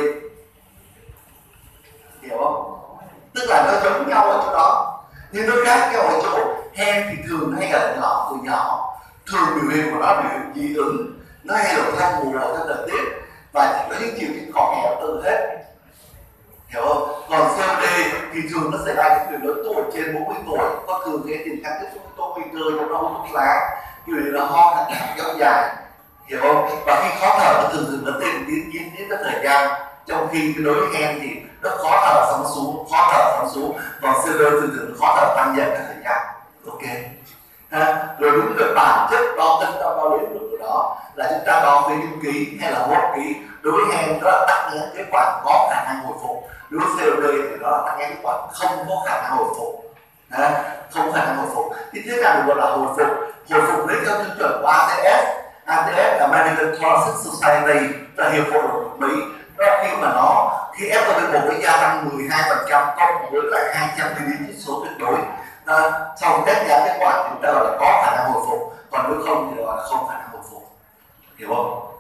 hiểu không? Tức là nó giống nhau ở chỗ đó, nhưng nó khác nhau ở chỗ hen thì thường hay ở nhỏ từ nhỏ, thường biểu hiện của nó biểu hiện dị ứng, nó hay ở theo mùa theo thời tiết và chỉ có những triệu chứng khó nghe từ hết, hiểu không? Còn xê ô pê đê thì thường nó xảy ra những người lớn tuổi trên bốn mươi tuổi, có thường cái tình trạng tiếp xúc với tố nguy cơ trong đó hút thuốc lá, kiểu như là ho khạc đàm kéo dài, hiểu không? Và khi khó thở nó thường thường nó tiến tiến tiến đến cái thời gian, trong khi cái đối với hen thì nó khó thở sóng xuống, khó thở sóng xuống, còn xê ô pê đê thường thường khó thở tăng dần theo thời gian, ok? Ha. Rồi đúng về bản chất đo tính đo đo đếm được của đó là chúng ta đo với dung ký hay là hô hấp ký. Đối với hen đó là tắc nghẽn phế quản có khả năng hồi phục, đối với xê ô pê đê thì đó là tắc nghẽn phế quản không có khả năng hồi phục, ha. Không có khả năng hồi phục. Thì thế nào được gọi là hồi phục? Hồi phục lấy theo tiêu chuẩn của a tê ét. a tê ét là American Thoracic Society, là hiệp hội nội Mỹ. Đó là khi mà nó khi ép o bê một nó gia tăng mười hai phần trăm cộng với lại hai trăm mi-li-lít số tuyệt đối. À, sau test giá kết quả chúng ta gọi là có khả năng hồi phục, còn nếu không thì gọi là không khả năng hồi phục. hiểu không?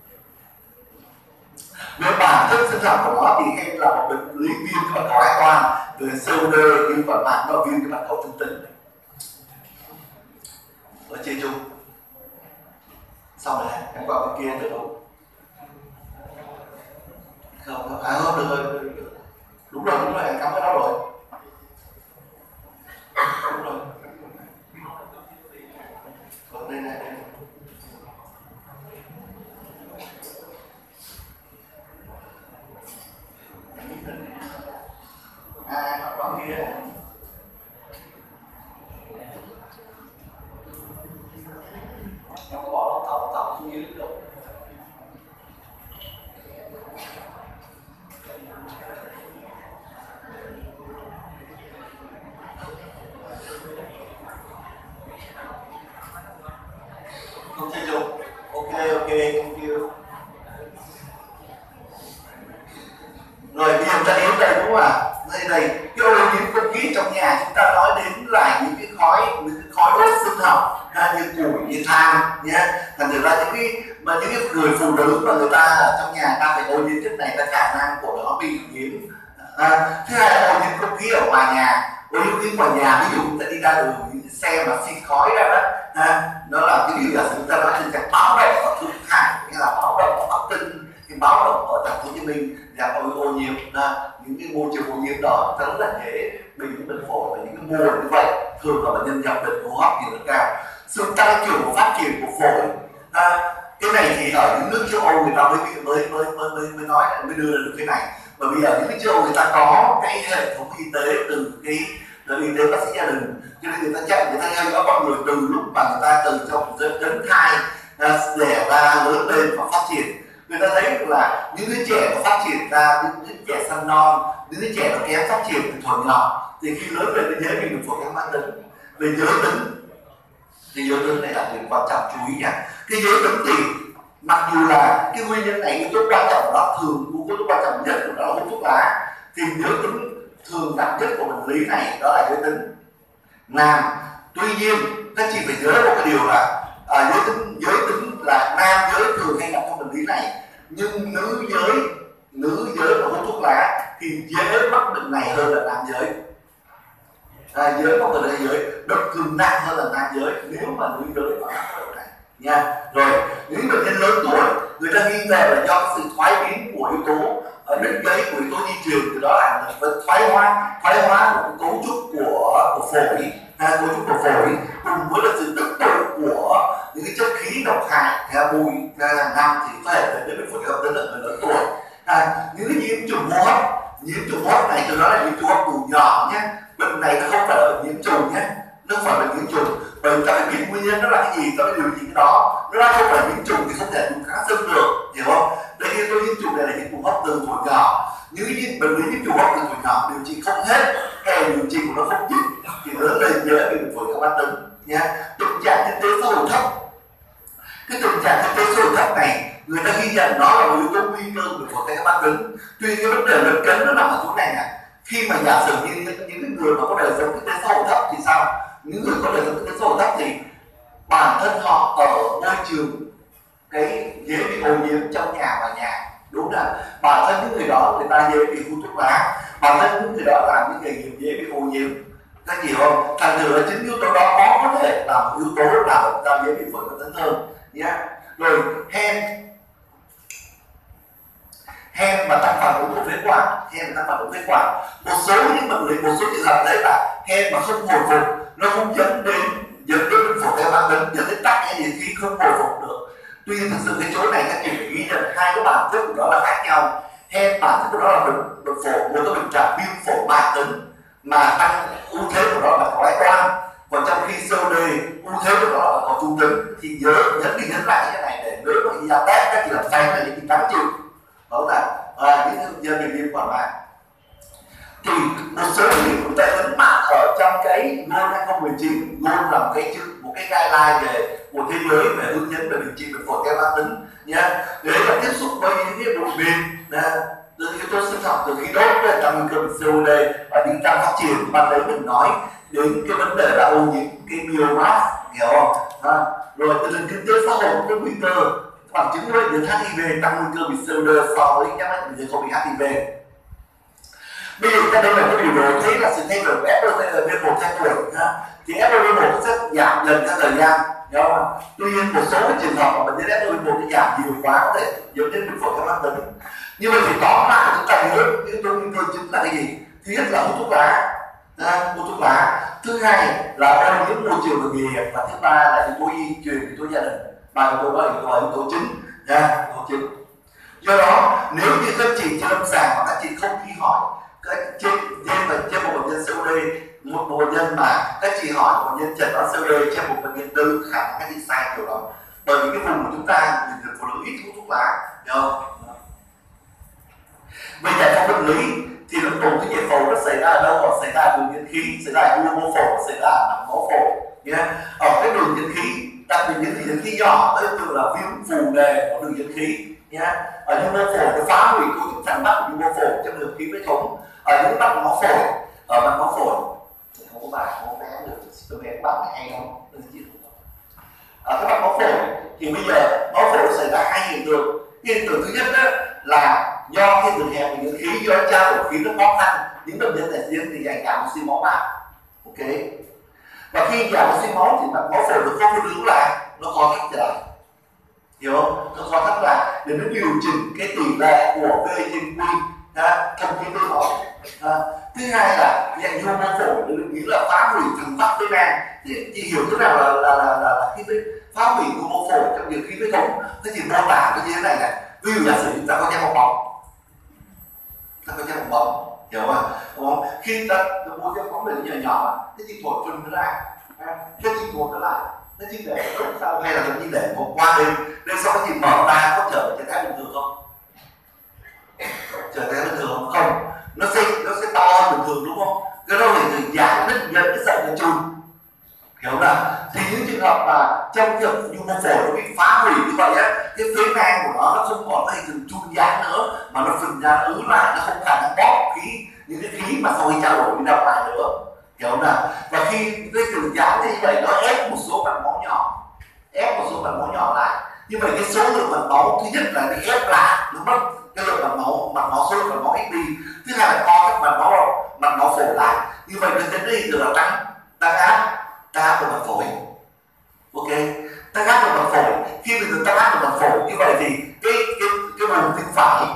Về bản chất sinh học của nó thì hen là một bệnh lý viêm cái bạch cầu hai toan, về xê ô đê viêm quản mạc nó viêm cái bạch cầu trung tính. Ở trên chung xong rồi em qua bên kia được không? Không, không, à không được rồi, đúng rồi, đúng rồi, em cắm cái đó rồi. Đúng rồi. Còn đây này, đây này. À, nó còn kia. Nó có bỏ tàu tàu xuống dưới được. Không chơi dùng. Ok, ok, thank you. Rồi bây giờ ta đến đây đúng không ạ? Đây đây, cái ô nhiễm không khí trong nhà chúng ta nói đến là những cái khói, những cái khói đốt sinh học, như củi, như than nhé. Thành thử ra những cái mà những cái người phụ nữ mà người ta ở trong nhà ta phải ô nhiễm chất này, ta khả năng của nó bị nhiễm. À, thứ hai là ô nhiễm không khí ở ngoài nhà, ô nhiễm không khí ngoài nhà, ví dụ chúng ta đi ra đường những xe mà xịt khói ra đó, à, nó là cái điều là chúng ta nói tình trạng báo động ở Thượng Hải, hay là báo động ở Bắc Kinh, cái báo động ở thành phố Hồ Chí Minh là ô, ô nhiễm, à, những cái môi trường ô nhiễm đó rất là dễ bị những bệnh phổi và những cái mô như vậy thường là bệnh nhân gặp bệnh hô hấp thì rất cao. Sự tăng trưởng phát triển của phổi, à, cái này thì ở những nước châu Âu người ta mới mới mới mới mới, mới nói mới đưa ra được cái này, bởi vì ở những nước châu Âu người ta có cái hệ thống y tế từ cái từ y tế bác sĩ gia đình, cho nên người ta chạy người ta theo dõi con người từ lúc mà người ta từ trong đến thai đẻ ra lớn lên và phát triển. Người ta thấy được là những đứa trẻ nó phát triển ra, những đứa trẻ săn non, những đứa trẻ nó kém phát triển từ thuở nhỏ thì khi lớn lên nó dễ bị được phổi tắc mãn tính. Về giới tính thì giới tính này là điều quan trọng chú ý nha. Cái giới tính thì mặc dù là cái nguyên nhân này yếu tố quan trọng đó thường yếu tố quan trọng nhất của nó là hút thuốc lá, thì giới tính thường gặp nhất của bệnh lý này đó là giới tính nam. Tuy nhiên các chị phải nhớ một cái điều là à, giới tính giới tính là nam giới thường hay gặp trong bệnh lý này, nhưng nữ giới nữ giới mà hút thuốc lá thì dễ mắc bệnh này hơn là nam giới. À, giới mắc bệnh này giới nó thường nặng hơn là nam giới nếu mà nữ giới mà mắc bệnh này nha. Rồi những bệnh nhân lớn tuổi người ta nghi ngờ là do sự thoái biến của yếu tố ở đứt gãy của yếu tố di truyền, từ đó là thoái hóa thoái hóa của cấu trúc của, của phổi, à, cấu trúc của phổi cùng với là sự tích tụ của những cái chất khí độc hại hay bụi hàng năm thì có thể dẫn đến bệnh phổi tắc nghẽn ở người lớn tuổi. À, những cái nhiễm trùng hô hấp, nhiễm trùng hô hấp này từ đó là nhiễm trùng hô hấp đủ nhỏ nhé. Bệnh này nó không phải là nhiễm trùng nhé, nó không phải là nhiễm trùng, bởi vì ta phải biết nguyên nhân nó là cái gì, ta phải điều chỉnh cái đó. Nó không phải nhiễm trùng thì không thể dùng kháng sinh được, hiểu không? Đây khi tôi nhiễm trùng này là nhiễm trùng hấp từ tuổi nhỏ, những cái bệnh lý nhiễm trùng hấp từ tuổi nhỏ điều trị không hết hay là điều trị của nó không chỉnh thì lớn lên dễ bị bệnh phổi tắc mãn tính nhé. Tình trạng kinh tế xã hội thấp, cái tình trạng kinh tế xã hội thấp này người ta ghi nhận nó là một yếu tố nguy cơ của phổi tắc mãn tính. Tuy cái vấn đề lấn cấn nó nằm ở chỗ này nè, khi mà giả sử như những, những người mà có đời sống kinh tế xã hội thấp thì sao? Những người có đời sống kinh tế xã hội thấp thì bản thân họ ở môi trường cái dễ bị ô nhiễm trong nhà và nhà, đúng là bản thân những người đó người ta dễ bị hút thuốc lá, bản thân những người đó làm những nghề nghiệp dễ bị ô nhiễm, các hiểu không? Thành thử là chính yếu tố đó có có thể là một yếu tố làm người ta dễ bị phổi tắc nghẽn hơn nhé. Rồi hen hen và tăng phản ứng của phế quản, hen và tăng phản ứng phế quản, một số những bệnh lý, một số trường hợp đấy là hen mà không hồi phục nó không dẫn đến dẫn đến bệnh phổi tắc nghẽn tính, dẫn đến tắc hay gì khi không hồi phục được. Tuy nhiên thực sự cái chỗ này các chị phải ghi nhận hai cái bản chất của nó là khác nhau. Hen bản chất của nó là bệnh bệnh phổi, một cái bệnh trạng viêm phổi mãn tính mà tăng ưu thế của nó là có lái toan, còn trong khi xê ô đê ưu thế của nó là có trung tính. Thì nhớ nhấn đi nhấn lại cái này để nếu mà đi ra test các chị làm sai là những tám chữ đó là à, những nhân viên viêm quản mạc. Thì một số bệnh viện cũng đã nhấn mạnh ở trong cái năm hai không một chín luôn là một cái chữ một cái guideline về một thế giới về hướng dẫn về điều trị bệnh phổi tắc nghẽn tính nhé. Đấy là tiếp xúc với những cái bụi mịn từ yếu tố sinh học từ khí đốt với tăng nguy cơ bệnh xê ô đê và những tăng phát triển. Ban đấy mình nói đến cái vấn đề là ô nhiễm cái biomass, hiểu không? À, rồi tình hình kinh tế xã hội có nguy cơ bằng chứng với bệnh nhân hát i vê tăng nguy cơ bị xê ô đê so với các bệnh nhân không bị hát i vê. Bây giờ ta đây là cái biểu đồ thấy là sự thay đổi của ép rờ vê một theo tuổi ha. Thì ép rờ vê một nó sẽ giảm dần theo thời gian, hiểu không? Tuy nhiên một số cái trường hợp mà bệnh nhân ép rờ vê một nó giảm nhiều quá có thể dẫn đến bệnh phổi tắc mãn tính. Như vậy thì tóm lại chúng ta nhớ yếu tố nguy cơ chính là cái gì? Thứ nhất là hút thuốc lá, à, hút thuốc lá. Thứ hai là ô nhiễm môi trường và nghề nghiệp, và thứ ba là yếu tố di truyền, yếu tố gia đình. Ba yếu tố đó là yếu tố chính, nha, yếu tố chính. Do đó nếu như các chị trên lâm sàng hoặc các chị không đi hỏi các trên trên và trên một bệnh nhân xê ô đê, một, một bệnh nhân mà các chị hỏi một bệnh nhân chẩn đoán xê ô đê trên một bệnh nhân tư, khả năng các chị sai điều đó. Bởi vì cái vùng của chúng ta thì phụ nữ ít hút thuốc lá, hiểu không? Về giải phẫu bệnh lý thì nó tổn thương nhẹ phổi nó xảy ra ở đâu? Nó xảy ra ở đường nhân khí, xảy ra ở nhu mô phổi, xảy ra ở mạch máu phổi. Yeah. Ở cái đường nhân khí, đặc biệt những nhân khí nhỏ, tức là viêm phù nề của đường nhân khí. Yeah. Ở nhu mô phổi nó phá hủy cấu trúc thành mắt của nhu mô phổi trong đường khí huyết thống. Ở những mạch máu phổi, ở mạch máu phổi không có bài, không có bé được, tôi bé bạn hay không? Ở cái mạch máu phổi thì bây giờ máu phổi xảy ra hai hiện tượng. Hiện tượng thứ nhất đó là do cái đường hẹp của những khí, do trao đổi khí nó khó khăn, những bệnh nhân này riêng thì giải giảm oxy máu vào. Ok. Và khi giảm oxy máu thì mạch máu phổi nó không có đứng lại, nó khó thắt trở lại. Hiểu không? Nó khó thắt lại để nó điều chỉnh cái tỷ lệ của V trên Q, thông khí tươi máu. À, thứ hai là dạng nhu mô phổi được nghĩ là phá hủy thành vách phế nang. Thì chị hiểu thế nào là là là là, là khi phá hủy nhu mô phổi trong điều khí huyết thống. Thế thì mô tả cái như thế này này. Ví dụ giả sử chúng ta có nhang bong bóng, ta có nhang bong bóng, hiểu không? Đúng không? Khi ta mua nhang bóng này nhỏ nhỏ, thế thì thổi phân nó ra, thế thì thổi nó lại, thế thì để sao hay là thậm chí để một qua đêm, đêm sau cái gì mở ra có trở về trạng thái bình thường không? Trở về bình thường không? Không, nó sẽ nó sẽ to hơn bình thường đúng không? Cái đó thì giảm đứt dẫn cái sợi nó chùn, hiểu không nào? Thì những trường hợp mà trong trường nhu mô phổi nó bị phá hủy như vậy á, cái phế nang của nó nó không còn cái hình tượng chun dáng nữa, mà nó phình ra nó ứ lại, nó không khả năng bóp khí những cái khí mà sau khi trao đổi đi ra ngoài nữa, hiểu không nào? Và khi cái sự giảm như vậy nó ép một số mạch máu nhỏ, ép một số mạch máu nhỏ lại, như vậy cái số lượng mạch máu thứ nhất là bị ép lại, nó mất cái lượng mạch máu, mạch máu số lượng mạch máu ít đi. Thứ hai là co các mạch máu mạch máu phổi lại, như vậy nó sẽ đi từ là tăng tăng áp tăng áp của mạch phổi. Ok, tăng áp của mạch phổi, khi mình được tăng áp của mạch phổi như vậy thì cái cái cái vùng tim phải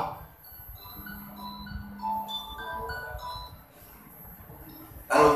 alo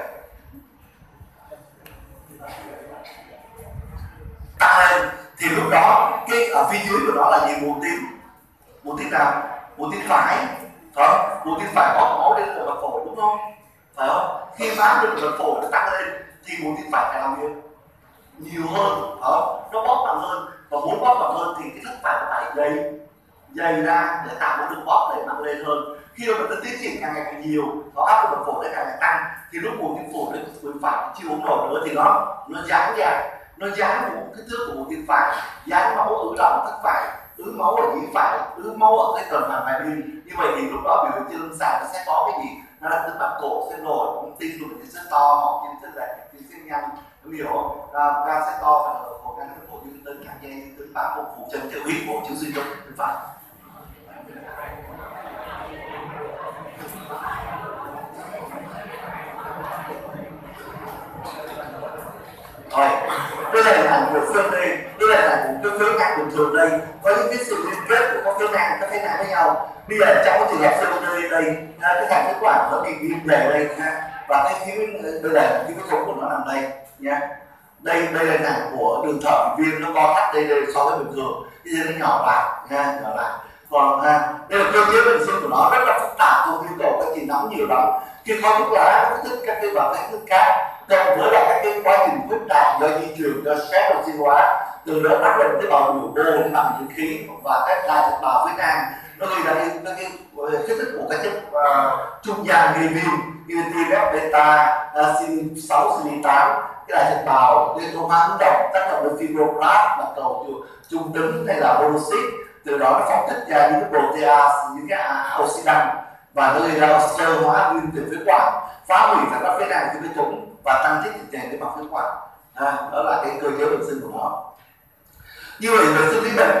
tăng lên thì lúc đó cái ở phía dưới của nó là gì? Buồng tim, buồng tim nào? Buồng tim phải, đó, buồng tim phải có máu đến của mạch phổi đúng không? Phải không? Khi máu đến của mạch phổi nó tăng lên thì buồng tim phải phải làm gì? Nhiều hơn, đó, nó bóp mạnh hơn, và muốn bóp mạnh hơn thì cái thất phải nó phải dày dày ra để tạo một đường bóp để mạnh lên hơn. Khi mà mình tiến triển càng ngày càng nhiều, nó áp lực phổi nó càng ngày tăng, thì lúc buồng tim phổi nó buồng phải chưa uống nổi nữa thì nó nó giãn ra, nó giãn một kích thước của buồng tim phải, giãn máu ứ động thất phải, ứ máu ở nhĩ phải, ứ máu ở cái tuần hoàn hai bên. Như vậy thì lúc đó biểu hiện trên lâm sàng nó sẽ có cái gì? Nó là tính mặt cổ sẽ nổi, bóng tim của mình sẽ to, mọc trên sẽ dày, trên sẽ nhanh, em hiểu không? Gan sẽ to, phải là có gan phổi như tính càng nhanh, tính bám một phủ chân tiểu huyết của chứng suy tuần tim phải. Rồi, đây là hình ảnh của xương đây, đây là hình ảnh của cái phế nang bình thường đây, có những cái sự liên kết của các phế nang, các phế nang với nhau. Bây giờ trong cái trường hợp xê ô đê đây, cái thành phế quản nó bị viêm về đây ha, và cái khí đây là cái phế thống của nó nằm đây nha. Đây đây là hình ảnh của đường thở viêm nó co thắt đây, đây so với bình thường, bây giờ nó nhỏ lại nha, nhỏ lại. Còn ha, đây là cơ chế bệnh sinh của nó rất là phức tạp, không yêu cầu các chị nắm nhiều lắm. Khi khói thuốc lá nó thích các cái vật các thức khác, cộng với là các cái quá trình phức tạp do di truyền, do stress oxy hóa, từ đó tác động tới bào biểu mô đến bằng dưỡng khí và các đại thực bào phế nang, nó gây ra cái cái kích thích của các chất uh, trung gian gây viêm như tê giê ép beta, xê sáu, xê tám, cái đại thực bào liên thông hóa ứng động tác động đến fibroblast, bạch cầu trung tính hay là monocyte, từ đó nó phóng thích ra những cái protease, những cái oxidant và nó gây ra sơ hóa viêm tiểu phế quản, phá hủy thành các phế nang trên phế thủng và tăng tiết dịch chèn đến bằng phế quản. À, đó là cái cơ chế bệnh sinh của nó. Như vậy về sinh lý bệnh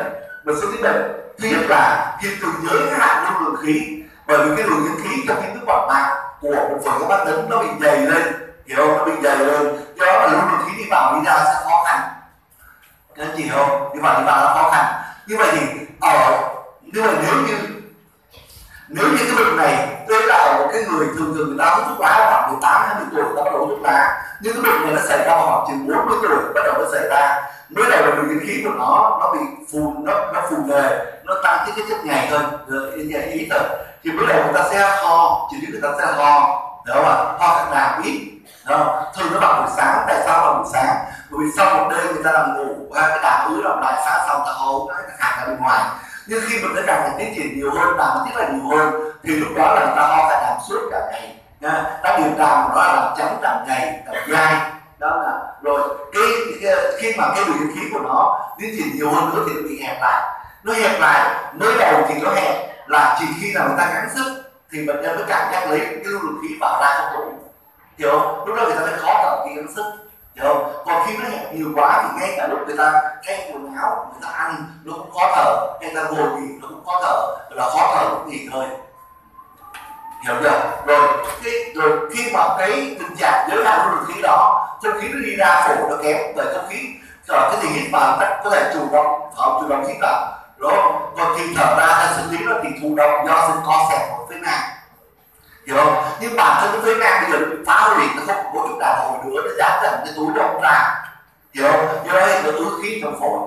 Một số cái bệnh thứ nhất là hiện tượng giới hạn lưu lượng khí, bởi vì cái luồng dẫn khí trong cái nước bọt mạc của một phần các bác tính nó bị dày lên, hiểu không? Nó bị dày lên, do đó là lưu lượng khí đi vào đi ra sẽ khó khăn. Các anh chị hiểu không? Đi vào đi vào nó khó khăn. Như vậy thì ở như vậy nếu như nếu như cái bệnh này tôi là một cái người thường thường người ta hút thuốc lá khoảng mười tám hai mươi tuổi người ta bắt đầu hút thuốc lá, nhưng cái bệnh này nó xảy ra vào khoảng chừng bốn mươi tuổi bắt đầu nó xảy ra. Mới đầu là luồng dẫn khí của nó nó bị phù nó nó phù nề, nó tăng cái cái chất nhầy hơn, ý, ý thôi. Thì mới đầu người ta sẽ ho, chỉ biết người ta sẽ ho, hiểu không ạ? Ho khạc đàm ít, đó. Thường nó vào buổi sáng, tại sao vào buổi sáng? Bởi vì sau một đêm người ta nằm ngủ, cái đàm ứ làm lại sáng xong ta ho cái khạc ra bên ngoài. Nhưng khi mình đã càng ngày tiến triển nhiều hơn, làm tiết là nhiều hơn, thì lúc đó là người ta ho khạc đàm suốt cả ngày. Đã điều đàm của nó là làm trắng đàm nhầy, đàm dai. Đó là rồi cái, cái khi mà cái luồng khí của nó tiến triển nhiều hơn nữa thì nó bị hẹp lại. Nó hẹp lại, mới đầu thì nó hẹp là chỉ khi nào người ta gắng sức thì bệnh nhân mới cảm giác lấy cái lưu lượng khí vào ra không đủ, hiểu không? Lúc đó người ta mới khó thở khi gắng sức, hiểu không? Còn khi nó hẹp nhiều quá thì ngay cả lúc người ta thay quần áo, người ta ăn nó cũng khó thở, người ta ngồi nghỉ nó cũng khó thở, là khó thở lúc nghỉ ngơi, hiểu chưa? Rồi cái rồi khi mà cái tình trạng giới hạn lưu lượng khí đó, không khí nó đi ra phổi nó kém, bởi không khí cái gì hít vào ta có thể chủ động thở, chủ động hít vào, đúng không? Còn khi thở ra ta xử lý nó thì thụ động do sự co xẹp của phế nang, hiểu không? Nhưng bản thân cái phế nang bây giờ bị phá hủy, nó không có chút đàn hồi nữa, nó dám dần cái túi nó không ra, hiểu không? Do đó nó ứ khí trong phổi,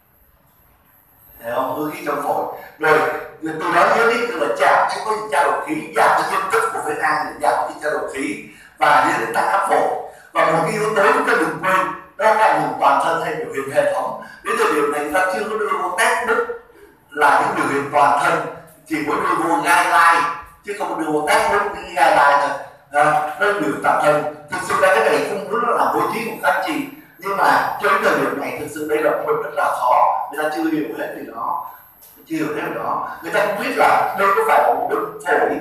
hiểu không? Ứ khí trong phổi. Rồi từ đó nhớ đến tức là giảm cái có trao đổi khí, giảm cái dung tích của phế nang, giảm cái trao đổi khí và dẫn đến tăng áp phổi. Và một cái yếu tố chúng ta đừng quên, đó là vùng toàn thân hay biểu hiện hệ thống. Đến thời điểm này chúng ta chưa có đưa vô test đức là những biểu hiện toàn thân, chỉ có đưa vô guideline chứ không có đưa vô test đức những guideline thôi. À, nó biểu toàn thân. Thực sự ra cái này không muốn nó làm bố trí của các anh chị, nhưng mà cho đến thời điểm này thực sự đây là một bệnh rất là khó, người ta chưa hiểu hết về nó, chưa hiểu hết về nó. Người ta không biết là đây có phải là một bệnh phổi,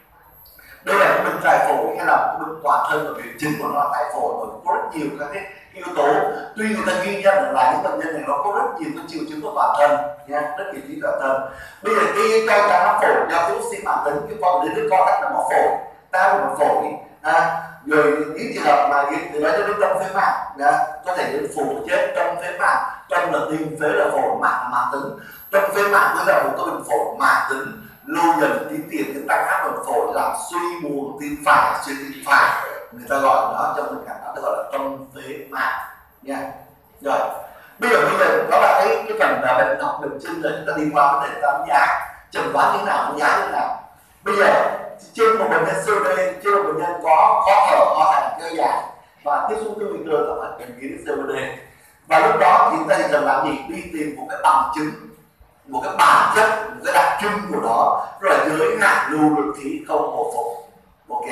đây là cái bệnh tại phổi hay là một bệnh toàn thân, và biểu chính của nó là tại phổi, bởi có rất nhiều các cái yếu tố. Tuy người ta ghi nhận được là những bệnh nhân này nó có rất nhiều cái triệu chứng của toàn thân nha, rất nhiều triệu toàn thân. Bây giờ cái cao tăng nó phổi do virus xí mạng tính, cái con đến cái co tắc là nó phổi, ta là một phổi, à, rồi những trường hợp mà từ đó đến trong phế mạng, có thể đến phổi chết trong phế mạng, trong là tim, phế là phổi, mạng là mạng tính. Trong phế mạng mới là một cái bệnh phổi mạng tính lâu dần tiến triển đến tăng áp lực phổi, làm suy buồng tim phải, suy tim phải, người ta gọi nó trong tình trạng đó gọi là trong phế mạng nha. Rồi bây giờ bây giờ đó là cái cái phần là bệnh học bệnh chân, rồi chúng ta đi qua vấn đề đánh giá chẩn đoán như thế nào, đánh giá như thế nào. Bây giờ trên một bệnh nhân xê ô đê, trên một bệnh nhân có khó thở, ho khan kéo dài và tiếp xúc với nguy cơ tạo thành bệnh lý xê ô đê, và lúc đó thì chúng ta chỉ cần làm gì? Đi tìm một cái bằng chứng, một cái bản chất, một cái đặc trưng của nó, rồi là giới hạn lưu lượng khí không hồi phục. Ok,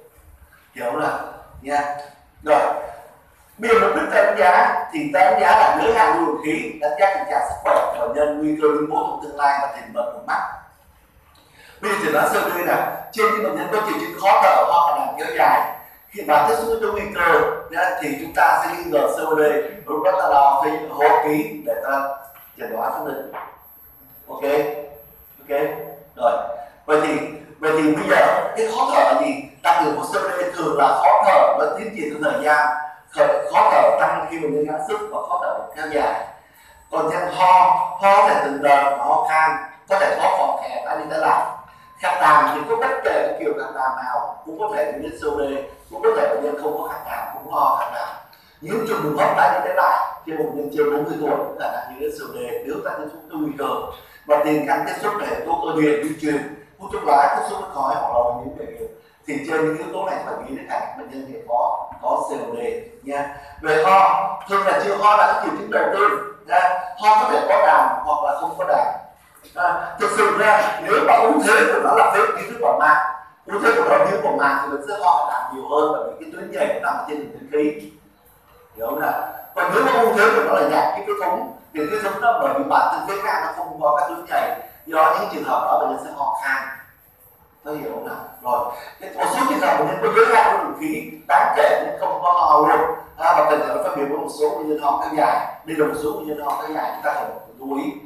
hiểu là nha. Rồi bây giờ mục đích đánh giá thì đánh giá là giới hạn lưu lượng khí, đánh giá tình trạng sức khỏe của bệnh nhân, nguy cơ biến cố trong tương lai và tiền bệnh của mắt. Bây giờ chẩn đoán sơ đây là trên những bệnh nhân có triệu chứng khó thở, ho khan kéo dài, khi mà tiếp xúc với nguy cơ thì chúng ta sẽ nghi ngờ xê ô đê, lúc đó ta đo cái hô hấp khí để ta chẩn đoán xác định. Ok, ok, rồi. Vậy thì vậy thì bây giờ cái khó thở là gì? Đặc điểm của xê ô đê thường là khó thở và tiến triển trong thời gian, khó thở tăng khi bệnh nhân gắng sức và khó thở kéo dài. Còn thêm ho, ho có thể từng đợt, ho khan, có thể khó khỏ khẽ tái đi tái lại. Khạc đàm thì có bất kể cái kiểu khạc đàm nào cũng có thể đến xê ô đê, cũng có thể bệnh nhân không có khạc đàm cũng ho khạc đàm. Những trường đường hấp tái đi tái lại khi một bệnh nhân trên bốn mươi tuổi cũng là như đến xê ô đê nếu ta tiếp xúc với nguy cơ và tiền căn tiếp xúc để tố cơ địa di truyền, hút thuốc lá, tiếp xúc với khói hoặc là những bệnh viện, thì trên những yếu tố này phải nghĩ đến cả bệnh nhân thì có có xê ô đê nha. Về ho, thường là chưa ho là cái triệu chứng đầu tiên, ho có thể có đàm hoặc là không có đàm. À, thực sự ra nếu mà ưu thế của nó là phế khí thức quả mạc, ưu thế của nó như quả mạc thì mình sẽ ho đàm nhiều hơn, bởi vì cái tuyến nhảy nó nằm trên đường khí, hiểu không nào? Còn nếu mà ưu thế của nó là nhạt cái cái thúng thì cái thúng nó bởi vì bản thân phế nang nó không có các tuyến nhảy, do những trường hợp đó bệnh nhân sẽ ho khan, có hiểu không nào? Rồi một số trường hợp bệnh nhân có giới hạn lưu lượng khí đáng kể nhưng không có ho luôn, à, và cần phải phân biệt với một số bệnh nhân ho kéo dài. Đây là một số bệnh nhân ho kéo dài chúng ta cần lưu ý.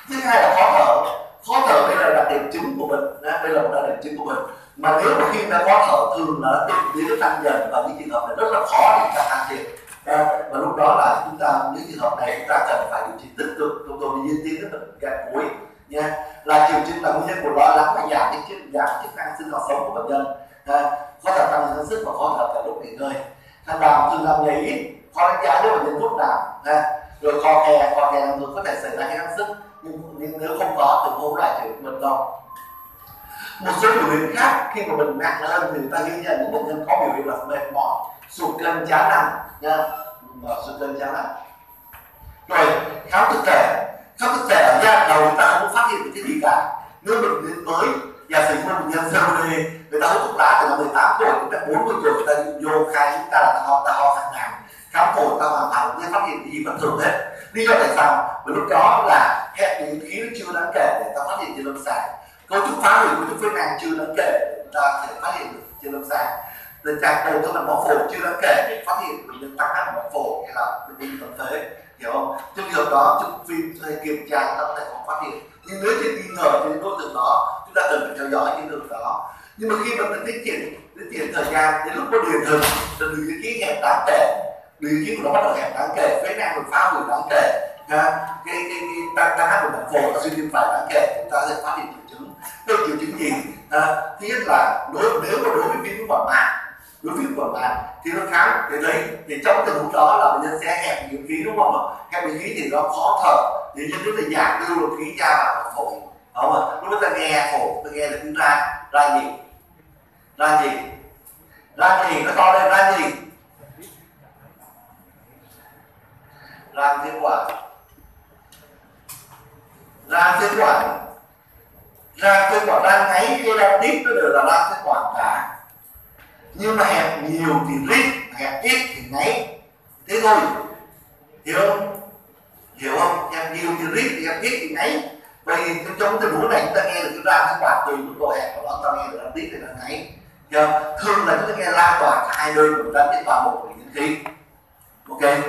Thứ hai là khó thở. Khó thở đây là đặc điểm chính của mình, đây là một đặc điểm chính của mình. Mà nếu mà khi đã khó thở thường là tự biến tăng dần, và cái trường hợp này rất là khó để chúng ta can thiệp. Và lúc đó là chúng ta, những trường hợp này chúng ta cần phải điều trị tích cực, chúng tôi đi tiến đến bệnh gan cuối nha. Là triệu chứng là nguyên nhân của lo lắng và giảm cái chức giảm chức năng sinh hoạt sống của bệnh nhân. Khó thở tăng năng sức và khó thở cả lúc nghỉ ngơi. Thằng nào thường làm nhảy ít, khó đánh giá nếu bệnh nhân thuốc nào, rồi kho kè, kho kè năng có thể xảy ra cái năng sức, nhưng, nhưng nếu không có thì không lại thì bệnh đâu. Một số biểu hiện khác khi mà bệnh nặng hơn thì người ta ghi nhận những bệnh nhân có biểu hiện là mệt mỏi, sụt cân chán nặng nha, và sụt cân chán nặng. Rồi khám thực thể, khám thực thể ở giai đoạn đầu người ta không phát hiện được cái gì cả. Nếu bệnh nhân mới, giả sử như bệnh nhân xê ô đê, người ta hút thuốc lá từ năm mười tám tuổi, người ta bốn mươi tuổi, người ta vô khai chúng ta là ho, ta ho hàng ngày, khám phổi ta hoàn toàn không phát hiện cái gì bất thường hết. Lý do tại sao? Bởi lúc đó là hẹp những khí nó chưa đáng kể để ta phát hiện trên lâm sàng. Cấu trúc phá hủy cấu trúc phế nang chưa đáng kể để chúng ta có thể phát hiện được trên lâm sàng. Tình trạng đầu tức là máu phổi chưa đáng kể để phát hiện bệnh nhân tăng áp máu phổi hay là bệnh nhân tổn phế, hiểu không? Trong trường hợp đó chụp phim hay kiểm tra ta có thể không phát hiện. Nhưng nếu trên nghi ngờ trên đối tượng đó, chúng ta cần phải theo dõi trên đường đó. Nhưng mà khi mà mình tiến triển tiến triển thời gian đến lúc có điển hình, rồi đường khí hẹp đáng kể, đường khí của nó bắt đầu hẹp đáng kể, phế nang được phá hủy đáng kể, cái cái cái tăng tăng áp của mạch phổi và suy tim phải đáng kể, chúng ta sẽ phát hiện triệu chứng. Cái triệu chứng gì? À, thứ nhất là đối nếu mà đối với virus quản mạng, đối với virus quản mạng thì nó khám để thấy thì trong tình huống đó là bệnh nhân sẽ hẹp miệng khí, đúng không ạ? Hẹp miệng khí thì nó khó thở, thì nhân rất là giảm lưu lượng khí ra vào phổi, đúng không ạ? Lúc đó ta nghe phổi, ta nghe là tiếng ra, ra gì? Ra gì? Ra gì? Nó to lên, ra gì? Ra phế quản, ra phế quản, ra phế quản, ra ngáy hay ra tít nó đều là ra phế quản cả. Nhưng mà hẹp nhiều thì rít, hẹp ít thì ngáy, thế thôi, hiểu không? Hiểu không? Hẹp nhiều thì rít, hẹp ít thì ngáy. Vậy trong tình huống này chúng ta nghe được cái ra phế quản tùy mức độ hẹp của nó, ta nghe được ra tít thì là ngáy. Thường là chúng ta nghe lan tỏa cả hai nơi của ra tít vào một của những khí. Ok,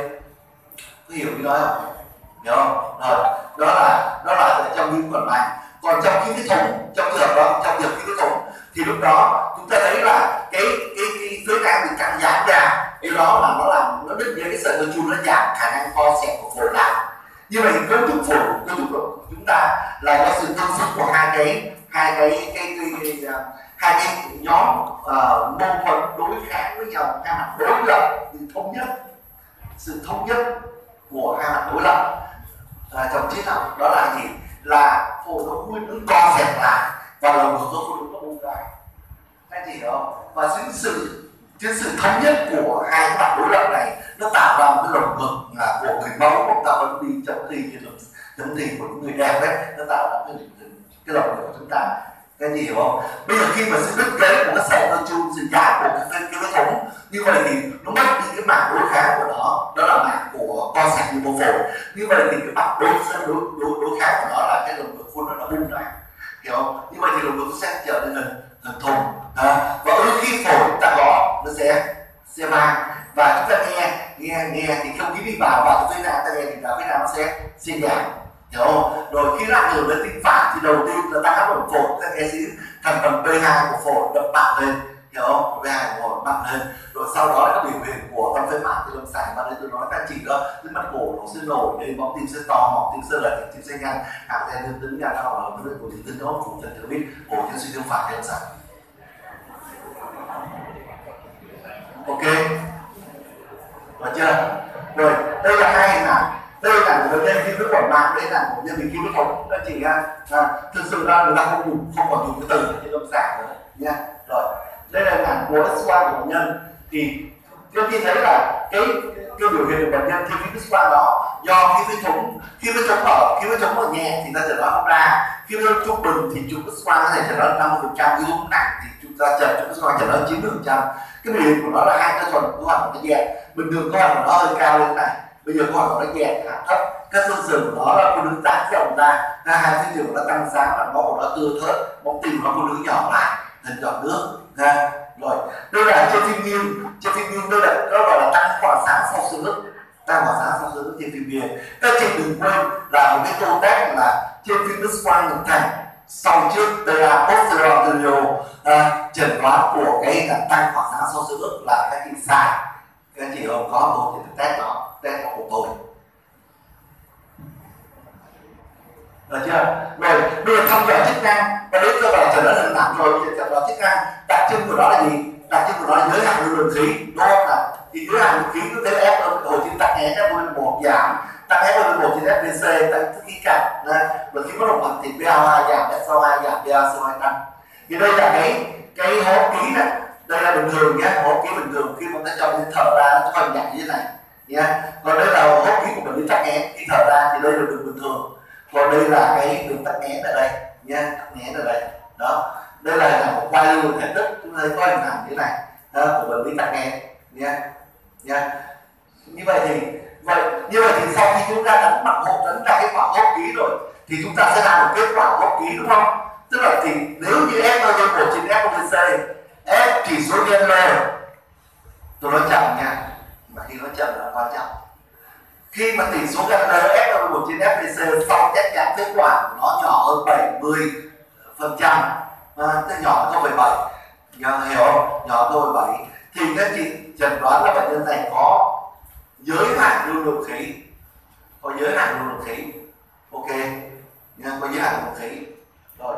có hiểu cái đó không? Hiểu không? Rồi, đó là đó là trong những quản mạng. Còn trong khí huyết thủng, trong trường hợp đó, trong trường khí huyết thủng thì lúc đó chúng ta thấy là cái cái cái phế nang bị căng giãn ra, cái đó là nó làm nó đứt những cái sợi tơ chun, nó giảm khả năng co xẹp của phổi lại. Như vậy thì cấu trúc phổi, cấu trúc của chúng ta là có sự tương xứng của hai cái hai cái cái, cái, cái, cái hai cái nhóm uh, mâu thuẫn đối kháng với nhau, hai mặt đối lập thì thống nhất, sự thống nhất của hai mặt đối lập à, trong triết học đó là gì? Là phổi nó khuyên nó co xẹp lại và lồng ngực nó khuyên nó bung ra, anh chị hiểu không? Và chính sự chính sự thống nhất của hai cái mặt đối lập này nó tạo ra một cái lồng ngực là của người mẫu, chúng ta vẫn đi trong thì trong thì của những người đẹp đấy, nó tạo ra cái cái lồng ngực của chúng ta. Cái gì hiểu không? Bây giờ khi mà sự đứt gãy của cái sợi tơ chun, sự giá của cái cái vết thủng như vậy thì nó mất đi cái mảng đối kháng của nó, đó là mảng của co xẹp như mô phổi. Như vậy thì cái mặt đối đối đối đối kháng của nó là cái lồng ngực phun nó bung ra, hiểu không? Như vậy thì lồng ngực sẽ trở nên hình hình thùng à, và đôi khi phổi chúng ta có nó sẽ sẽ vang và chúng ta nghe nghe nghe thì không khí đi vào vào cái nào ta nghe thì là cái nào nó sẽ sẽ giảm, hiểu không? Rồi khi làm người đến tim phản thì đầu tiên là tăng áp lực phổi, ta nghe sẽ thành phần pê hai của phổi đập mạnh lên, hiểu không? pê hai của phổi mạnh lên, rồi sau đó là các biểu hiện của tâm phế mạng thì lâm sàng mà đây tôi nói các chị đó, cái mắt cổ nó sẽ nổi lên, bóng tim sẽ to, bóng tim sẽ lệch, tim sẽ nhanh, hạng gen dương tính nha, hoặc là cái của dương tính đó phụ trần cho biết cổ nhân suy tim phản thì lâm sàng. Ok, được chưa? Rồi đây là hai hình ảnh. Đây là người nhân khi với quản mạng, đây là một nhân bị khi với thống các chị ha. À, thực sự ra người ta không dùng không còn dùng cái từ trên lâm sàng nữa nha. Rồi đây là hình ảnh của X-quang của bệnh nhân thì chúng ta thấy là cái cái biểu hiện của bệnh nhân khi với X-quang đó do khi với thống khi với thống ở khi với thống ở nhẹ thì ta chẩn đoán không ra, khi với trung bình thì chụp X-quang có thể chẩn đoán năm mươi phần trăm, khi nặng thì chúng ta chẩn chụp X-quang chẩn đoán chín mươi phần trăm. Cái biểu hiện của nó là hai cái thuần của hoàn của cái dẹt, bình thường cái hoàn của nó hơi cao lên này, bây giờ cái hoàn của nó dẹt hạ thấp, các xương sườn của nó là có đứng giãn rộng ra, hai xương sườn của nó tăng sáng và máu của nó tưa thớt, bóng tim của nó có đứng nhỏ lại thành giọt nước ha. Rồi đây là trên phim nghiêng, trên phim nghiêng đây là nó gọi là tăng khoảng sáng sau xương ức, tăng hoạt giá sau sữa trên phim bia. Các chị đừng quên là một cái câu test là trên phim Đức Quang Nguyễn Thành sau trước tê a posterior à, chẩn đoán của cái là tăng hoạt giá sau sữa là các chị sai. Các chị không có tôi thì test nó, test nó của tôi. Được chưa? Rồi, bây giờ thăm dò chức năng và đến cơ bản trở nên hình ảnh rồi. Bây giờ thăm dò chức năng, đặc trưng của nó là gì? Đặc trưng của nó là giới hạn lưu lượng khí, đúng không nào? Thì giới hạn lưu lượng khí có thể ép ở hồi trên tắc nghẽn ép lên một giảm, tăng ép lên một trên ép vê xê, tăng thức khí cạnh, và khi có động mạnh thì pê a hai giảm, ét o hai giảm, pê a xê o hai tăng. Thì đây là cái cái hô hấp khí này, đây là bình thường nhé, hô hấp khí bình thường khi mà ta cho lên thở ra nó có nhảy như thế này, nhé. Còn đây là hô hấp khí của bệnh lý tắc nghẽn, khi thở ra thì đây là đường bình thường. Còn đây là cái đường tắc nghẽn ở đây nha, tắc nghẽn ở đây đó. Đây là một quay lưu thể tích, chúng ta thấy có hình ảnh như thế này đó, của bệnh lý tắc nghẽn nha nha. Như vậy thì vậy như vậy thì sau khi chúng ta đánh bằng hô đánh ra cái quả hô hấp khí rồi thì chúng ta sẽ ra một kết quả hô hấp khí, đúng không? Tức là thì nếu như ép lên một trên ép vê xê, ép chỉ số nhân lên, tôi nói chậm nha, mà khi nói chậm là quan trọng. Khi mà tỷ số gan ép lên một trên ép vê xê sau test nhanh kết quả của nó nhỏ hơn bảy mươi phần trăm, à, tức nhỏ hơn không phẩy bảy, hiểu không? Nhỏ hơn không phẩy bảy thì các chị chẩn đoán là bệnh nhân này có giới hạn lưu lượng khí, có giới hạn lưu lượng khí, ok, có giới hạn lưu lượng khí rồi.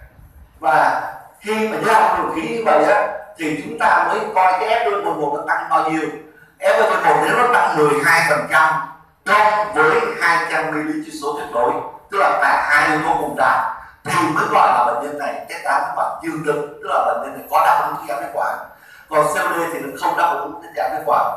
Và khi mà giới hạn lưu lượng khí như vậy á thì chúng ta mới coi cái ép lên một nó tăng bao nhiêu. ép lên một nếu nó tăng mười hai phần trăm cộng với hai trăm mi li lít chỉ số tuyệt đối, tức là cả hai yếu tố cùng đạt thì mới gọi là bệnh nhân này test đáp kết quả dương tính, tức là bệnh nhân này có đáp ứng thuốc giảm kết quả. Còn xê o đê thì nó không đáp ứng thuốc giảm kết quả,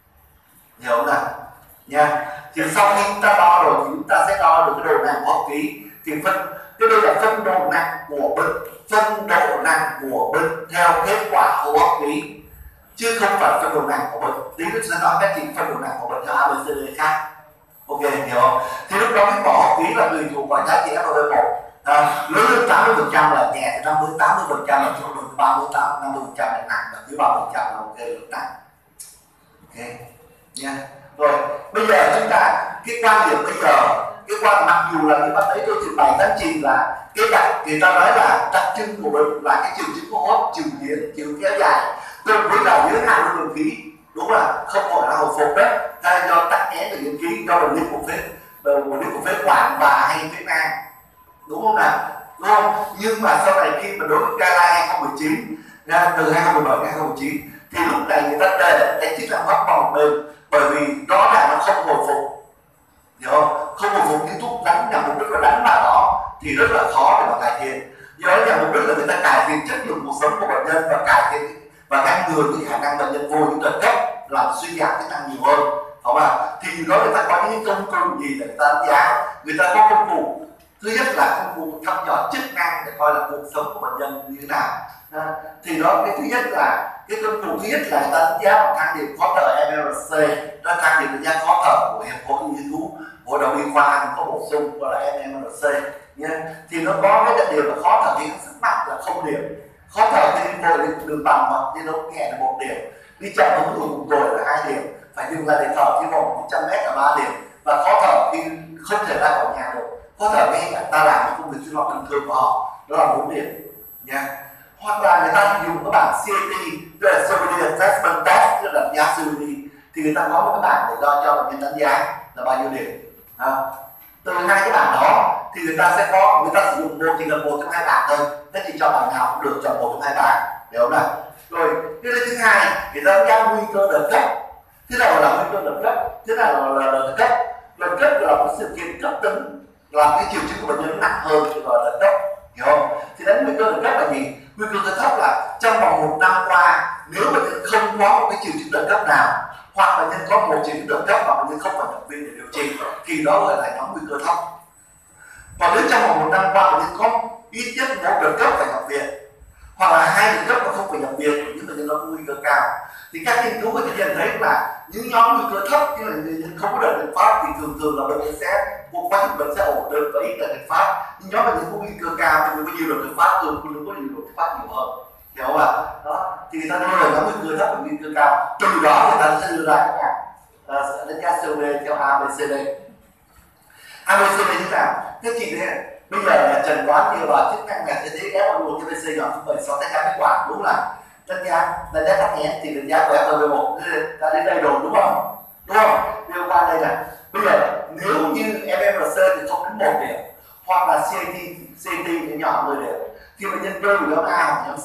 hiểu không nào nha. Thì sau khi chúng ta đo rồi thì chúng ta sẽ đo được cái độ nặng hô hấp khí. Thì phân cái đây là phân độ nặng của bệnh, phân độ nặng của bệnh theo kết quả hô hấp khí chứ không phải phân độ nặng của bệnh. Tí nữa sẽ nói các chị phân độ nặng của bệnh theo a bê xê đê khác, ok, hiểu không? Thì lúc đó cái bỏ hấp khí là tùy thuộc vào giá trị ép vê một. À, lớn hơn tám mươi phần trăm là nhẹ, thì năm mươi tám mươi phần trăm là trung bình, ba mươi tám năm mươi phần trăm là nặng, và dưới ba mươi phần trăm là ok, là nặng, ok nha. Rồi bây giờ chúng ta cái quan điểm bây giờ cái quan mặc dù là như bạn thấy tôi trình bày các chị là cái đặc người ta nói là đặc trưng của bệnh là cái triệu chứng hô hấp trừng biến chiều kéo dài tương với là giới hạn lưu lượng khí, đúng là không gọi là hồi phục đấy, hay do tắc nghẽn từ những khí do bệnh lý của phế bệnh lý của phế quản và hay phế nang, đúng không nào, đúng không? Nhưng mà sau này khi mà đối với Gala hai không một chín ra từ hai không một bảy đến hai không một chín thì lúc này người ta để cái chức năng hấp bằng một bên, bởi vì đó là nó không hồi phục, hiểu không? Không hồi phục những thuốc đánh nhằm mục đích là đánh vào đó thì rất là khó để mà cải thiện. Do đó nhằm mục đích là người ta cải thiện chất lượng cuộc sống của bệnh nhân và cải thiện và ngăn ngừa những khả năng bệnh nhân vô những đợt cấp làm suy giảm chức năng nhiều hơn, không ạ? Thì đó người ta có những công cụ gì để người ta đánh giá? Người ta có công cụ thứ nhất là công cụ thăm dò chức năng để coi là cuộc sống của bệnh nhân như thế nào. À, thì đó cái thứ nhất là cái công cụ thứ nhất là người ta đánh giá bằng thang điểm khó thở em rờ xê, đó thang điểm đánh giá khó thở của hiệp hội nghiên cứu hội đồng y khoa có bổ sung gọi là em rờ xê nhé. Thì nó có cái đặc điểm là khó thở thì nó sức mạnh là không điểm, khó thở thì đi ngồi đi đường bằng hoặc đi đấu nhẹ là một điểm, đi chậm ứng dụng một tuổi là hai điểm, phải dừng lại để thở khi vòng một trăm mét là ba điểm, và khó thở khi không thể ra khỏi nhà được, khó thở ngay cả ta làm những công việc sinh hoạt bình thường của họ, đó là bốn điểm nha. Hoặc là người ta dùng cái bảng xê tê, tức là Severity Assessment Test, tức là đánh giá Severity, thì người ta có một cái bảng để cho cho bệnh nhân đánh giá là bao nhiêu điểm. À, từ hai cái bảng đó thì người ta sẽ có, người ta sử dụng một thì là một trong hai bảng thôi, thế thì cho bảng nào cũng được, chọn một trong hai bảng, hiểu không nào? Rồi cái thứ hai, người ta đánh giá nguy cơ đợt cấp. Thế nào là nguy cơ đợt cấp? Thế nào là đợt cấp? Đợt cấp là một sự kiện cấp tính làm cái triệu chứng của bệnh nhân nặng hơn thì gọi là đợt cấp, hiểu không? Thì đánh nguy cơ đợt cấp là gì? Nguy cơ đợt cấp là trong vòng một năm qua nếu bệnh nhân không có một cái triệu chứng đợt cấp nào, hoặc bệnh nhân có một triệu chứng đợt cấp mà bệnh nhân không phải nhập viện để điều trị thì đó gọi là nhóm nguy cơ thấp. Còn nếu trong vòng một năm qua bệnh nhân có ít nhất một đợt cấp phải nhập viện, hoặc là hai đợt cấp mà không phải nhập viện thì những bệnh nhân nó có nguy cơ cao. Thì các nghiên cứu có thể nhận thấy là những nhóm nguy cơ thấp như là người nhân không có đợt đợt phát thì thường thường là bệnh nhân sẽ một quá trình bệnh sẽ ổn định và ít đợt đợt phát. Nhưng nhóm bệnh nhân có nguy cơ cao thì có nhiều đợt đợt phát thường thường có nhiều đợt đợt phát nhiều hơn, hiểu không ạ? Đó thì người ta đưa là nhóm nguy cơ thấp và nguy cơ cao, từ đó người ta sẽ đưa ra các bảng uh, đánh giá xê ô đê theo a bê xê đê. a bê xê đê như nào? Thế chị thế bây giờ là chẩn đoán nhiều vào chức năng là sẽ thấy ép một cái bê xê nhỏ thứ bảy sáu đánh giá kết quả đúng là đánh giá đánh giá tắc nghẽn thì đánh giá của ép một một đã đến đây rồi đúng không? Đúng không? Liên quan đây là bây giờ nếu như em em rờ xê thì không đến một điểm hoặc là xê tê xê tê thì nhỏ mười điểm thì bệnh nhân rơi vào nhóm A hoặc nhóm C,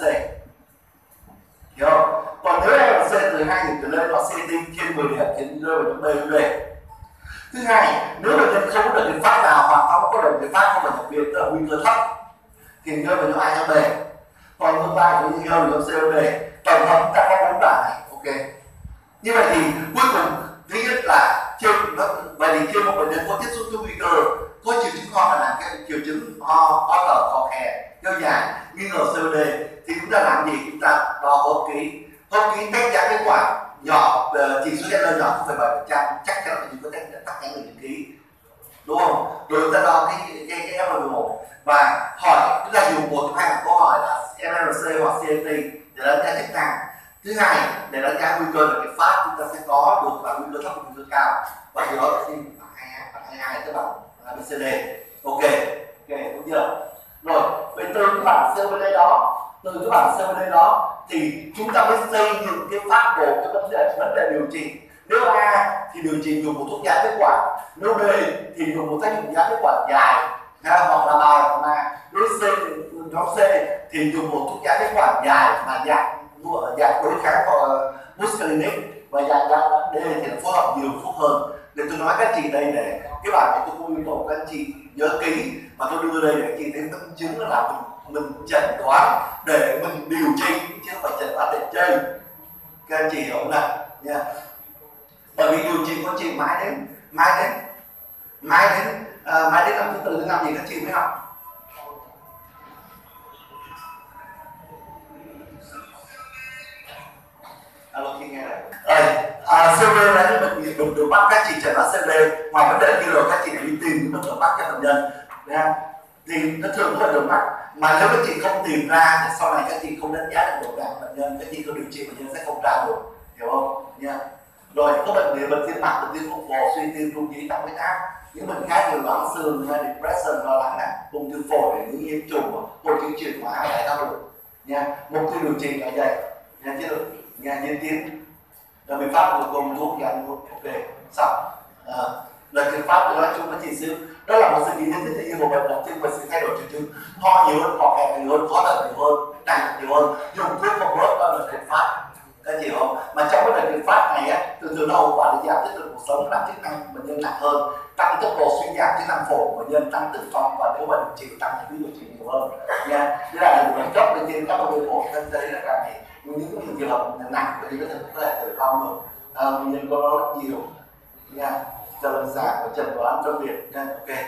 hiểu không? Còn nếu em rờ xê từ hai điểm trở lên hoặc xê tê trên mười điểm thì rơi vào nhóm B hoặc D. Thứ hai, nếu bệnh nhân không có đợt phát nào hoặc không có đợt phát không phải nhập viện tức là nguy cơ thấp thì rơi vào nhóm A nhóm B. Còn ngược lại thì rơi vào nhóm C hoặc D. Tổng hợp ta có bốn bảng này, ok. Như vậy thì cuối cùng thứ nhất là chưa vậy thì chưa một bệnh nhân có tiếp xúc với nguy cơ có triệu chứng ho là làm các triệu chứng ho khó thở khó khè kéo dài nghi ngờ xê ô đê thì chúng ta làm gì? Chúng ta đo hô khí hô khí test ra kết quả nhỏ chỉ số Heller nhỏ không phẩy bảy phần trăm chắc chắn là chúng có test tắc nghẽn đường khí đúng không? Rồi chúng ta đo cái cái cái ép một một và hỏi chúng ta dùng một trong hai câu hỏi là em rờ xê hoặc xê tê để đánh giá chức năng. Thứ hai để đánh giá nguy cơ là cái phát chúng ta sẽ có được là nguy cơ thấp và nguy cơ cao và điều đó thì bằng hai hai tức bằng a bê xê đê. Ok, ok đúng chưa? Rồi vậy từ cái bảng xê ô đê đó từ cái bảng xê ô đê đó thì chúng ta mới xây dựng cái phát đồ cái vấn đề vấn đề điều trị. Nếu A thì điều trị dùng một thuốc giá kết quả, nếu B thì dùng một tác dụng giá kết quả dài ha, hoặc là bài hoặc là đối C nhóm C thì dùng một thuốc giá kết quả dài mà dạng dạng đối kháng hoặc muscarinic và dạng dạng D thì là phối hợp nhiều thuốc hơn. Để tôi nói các chị đây để cái bài này tôi không yêu cầu các anh chị nhớ kỹ mà tôi đưa đây để các chị thấy minh chứng là mình mình chẩn đoán để mình điều trị chứ không phải chẩn đoán để chơi. Các anh chị hiểu không nào nha? Bởi vì điều trị con chị mãi đến mãi đến mãi đến uh, mãi đến năm thứ tư thứ năm gì các chị mới học. Alo chị nghe này. À, xê ô đê là những bệnh viện được được bắt các chị chẩn đoán xê ô đê ngoài vấn đề kia rồi các chị phải đi tìm những bệnh bắt cho bệnh nhân nha. Thì nó thường rất là được mắc mà nếu các chị không tìm ra thì sau này các chị không đánh giá được độ nặng bệnh nhân, các chị có điều trị bệnh nhân sẽ không ra được, hiểu không nha. Rồi có bệnh lý bệnh tim mạch, bệnh tim phổi, suy tim, rung nhĩ, tăng huyết áp, những bệnh khác như loãng xương, depression, lo lắng nè, ung thư phổi, những nhiễm trùng, hội chứng chuyển hóa lại đau được nha. Mục tiêu điều trị là vậy nha, chứ được nha, nhân tiến là biện pháp của gồm thuốc giảm thuốc, ok xong. À, là biện pháp tôi nói chung với chị sư đó là một sự kiện nhân như một bệnh đặc trưng và sự thay đổi triệu chứng ho nhiều hơn, khó khè nhiều hơn, khó thở nhiều hơn, nặng nhiều hơn, dùng thuốc không bớt đó là biện pháp. Các chị hiểu không? Mà trong cái đợt biện pháp này á, thường thường nó hậu quả để giảm chất lượng cuộc sống, làm chức năng bệnh nhân nặng hơn, tăng tốc độ suy giảm chức năng phổi của bệnh nhân, tăng tử vong và nếu mà điều trị tăng chi phí điều trị nhiều hơn nha. Thế là một lần cấp lên trên các bệnh viện phổi thân thấy là càng này những trường hợp nặng bệnh nhân có thể tử vong được, bệnh nhân có rất nhiều nha. Cho lâm sàng và chẩn đoán trong việc nha. Ok.